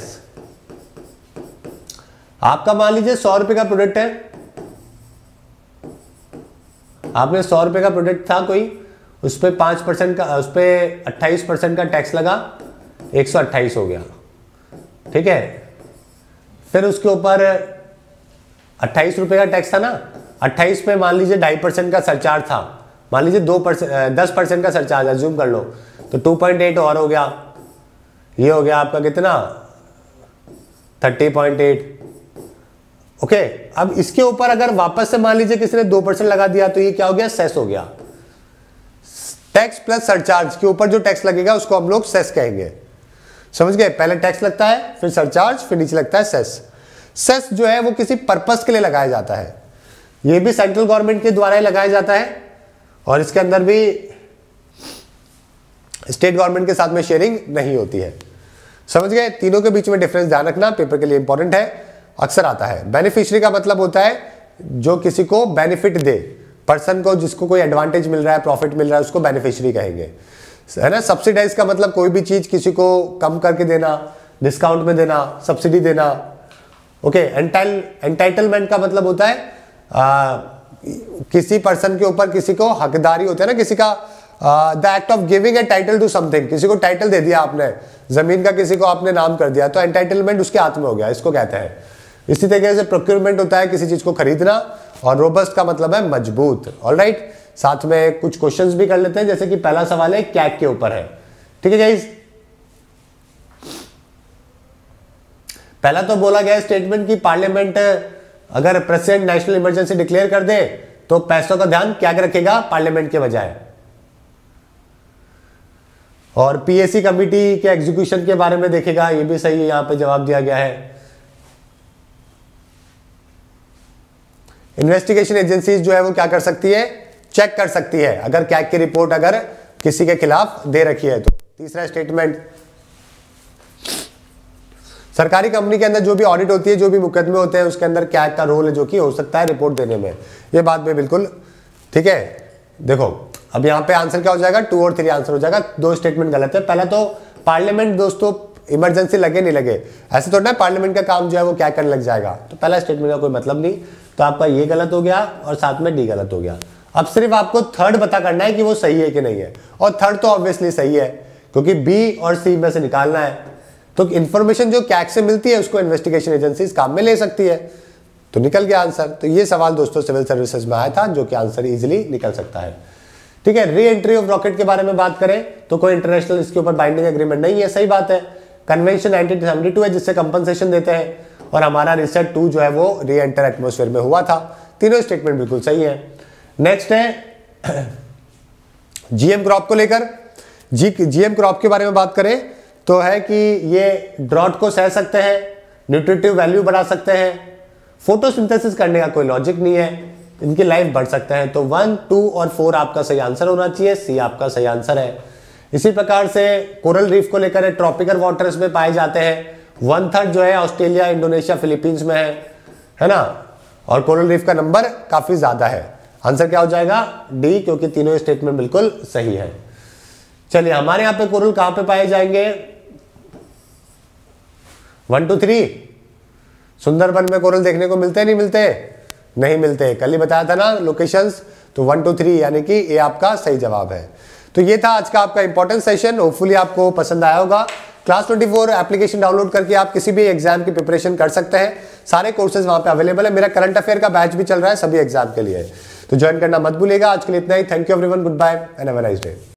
आपका मान लीजिए सौ रुपए का प्रोडक्ट है, आपने सौ रुपए का प्रोडक्ट था कोई, उस पर पांच परसेंट का, उस पर अट्ठाईस परसेंट का टैक्स लगा, एक सौ अट्ठाईस हो गया। ठीक है। फिर उसके ऊपर अट्ठाईस रुपए का टैक्स था ना, अट्ठाईस पे मान लीजिए ढाई परसेंट का सरचार्ज था, मान लीजिए दो परसेंट दस परसेंट का सरचार्ज अज्यूम कर लो, तो टू पॉइंट एट और हो गया, ये हो गया आपका कितना थर्टी पॉइंट एट। ओके, अब इसके ऊपर अगर वापस से मान लीजिए किसी ने दो परसेंट लगा दिया तो ये क्या हो गया, सेस हो गया। टैक्स प्लस सरचार्ज के ऊपर जो टैक्स लगेगा उसको हम लोग सेस कहेंगे, समझ गए। पहले टैक्स लगता है, फिर सरचार्ज, फिर नीचे लगता है सेस। सेस जो है वो किसी पर्पस के लिए लगाया जाता है, ये भी सेंट्रल गवर्नमेंट के द्वारा ही लगाया जाता है और इसके अंदर भी स्टेट गवर्नमेंट के साथ में शेयरिंग नहीं होती है, समझ गए। तीनों के बीच में डिफरेंस ध्यान रखना, पेपर के लिए इंपॉर्टेंट है, अक्सर आता है। बेनिफिशियरी का मतलब होता है जो किसी को बेनिफिट दे, पर्सन को जिसको कोई एडवांटेज मिल रहा है, प्रॉफिट मिल रहा है, उसको बेनिफिशियरी कहेंगे, है ना। सब्सिडाइज का मतलब कोई भी चीज किसी को कम करके देना, डिस्काउंट में देना, सब्सिडी देना। ओके, एंटाइल एंटाइटलमेंट का मतलब होता है आ, किसी पर्सन के ऊपर किसी को हकदारी होता है ना, किसी का the act of giving a title to something, किसी को टाइटल दे दिया आपने, जमीन का किसी को आपने नाम कर दिया तो एंटाइटलमेंट उसके हाथ में हो गया, इसको कहते हैं। इसी तरीके से प्रोक्योरमेंट होता है किसी चीज को खरीदना, और रोबस्ट का मतलब है मजबूत। ऑलराइट, साथ में कुछ क्वेश्चंस भी कर लेते हैं, जैसे कि पहला सवाल है कैग के ऊपर है, ठीक है गाइस। पहला तो बोला गया स्टेटमेंट की पार्लियामेंट अगर प्रेसिडेंट नेशनल इमरजेंसी डिक्लेयर कर दे तो पैसों का ध्यान क्या रखेगा, पार्लियामेंट के बजाय। और पीएससी कमिटी के एग्जीक्यूशन के बारे में देखेगा, ये भी सही है, यहां पे जवाब दिया गया है। इन्वेस्टिगेशन एजेंसीज जो है वो क्या कर सकती है, चेक कर सकती है अगर कैग की रिपोर्ट अगर किसी के खिलाफ दे रखी है तो। तीसरा स्टेटमेंट, सरकारी कंपनी के अंदर जो भी ऑडिट होती है, जो भी मुकदमे होते हैं, उसके अंदर कैग का रोल है जो कि हो सकता है रिपोर्ट देने में, ये बात में बिल्कुल ठीक है। देखो अब यहाँ पे आंसर क्या हो जाएगा, टू और थ्री आंसर हो जाएगा, दो स्टेटमेंट गलत है। पहला तो पार्लियामेंट दोस्तों इमरजेंसी लगे नहीं लगे ऐसे थोड़ा ना पार्लियामेंट का काम जो है वो क्या करने लग जाएगा, तो पहला स्टेटमेंट का कोई मतलब नहीं, तो आपका ये गलत हो गया और साथ में डी गलत हो गया। अब सिर्फ आपको थर्ड पता करना है कि वो सही है कि नहीं है, और थर्ड तो ऑब्वियसली सही है क्योंकि बी और सी में से निकालना है। तो इंफॉर्मेशन जो कैग से मिलती है उसको इन्वेस्टिगेशन एजेंसीज काम में ले सकती है, तो निकल गया आंसर। तो ये सवाल दोस्तों सिविल सर्विसेज में आया था, जो कि आंसर इजीली निकल सकता है, ठीक है। री एंट्री ऑफ रॉकेट के बारे में बात करें तो कोई इंटरनेशनल इसके ऊपर बाइंडिंग एग्रीमेंट नहीं है, सही बात है। कन्वेंशन नाइनटीन सेवेंटी टू है जिससे कंपनसेशन देते हैं, और हमारा रिसेट टू जो है वो री एंटर एटमोस्फेयर में हुआ था। तीनों स्टेटमेंट बिल्कुल सही है। नेक्स्ट है जीएम क्रॉप को लेकर, जी जीएम क्रॉप के बारे में बात करें तो है कि ये ड्रॉट को सह सकते हैं, न्यूट्रिटिव वैल्यू बढ़ा सकते हैं, फोटोसिंथेसिस करने का कोई लॉजिक नहीं है, इनकी लाइफ बढ़ सकता है। तो वन, टू और फोर आपका सही आंसर होना चाहिए, सी आपका सही आंसर है। इसी प्रकार से कोरल रीफ को लेकर ट्रॉपिकल वाटर्स में पाए जाते हैं, वन थर्ड जो है ऑस्ट्रेलिया, इंडोनेशिया, फिलीपींस में है, है ना, और कोरल रीफ का नंबर काफी ज्यादा है। आंसर क्या हो जाएगा, डी, क्योंकि तीनों स्टेटमेंट बिल्कुल सही है। चलिए हमारे यहां पे कोरल कहां पे पाए जाएंगे, वन टू थ्री, सुंदरबन में कोरल देखने को मिलते नहीं मिलते, नहीं मिलते, कल ही बताया था ना लोकेशंस, तो वन टू थ्री यानी कि ये आपका सही जवाब है। तो ये था आज का आपका इंपॉर्टेंट सेशन, होपफुली आपको पसंद आया होगा। Class twenty four application download करके आप किसी भी एग्जाम की प्रिपरेशन कर सकते हैं, सारे कोर्सेज वहां पे अवेलेबल है। मेरा करंट अफेयर का बैच भी चल रहा है सभी एग्जाम के लिए, तो ज्वाइन करना मत भूलिएगा। आज के लिए इतना ही, thank you everyone, good bye and have a nice day.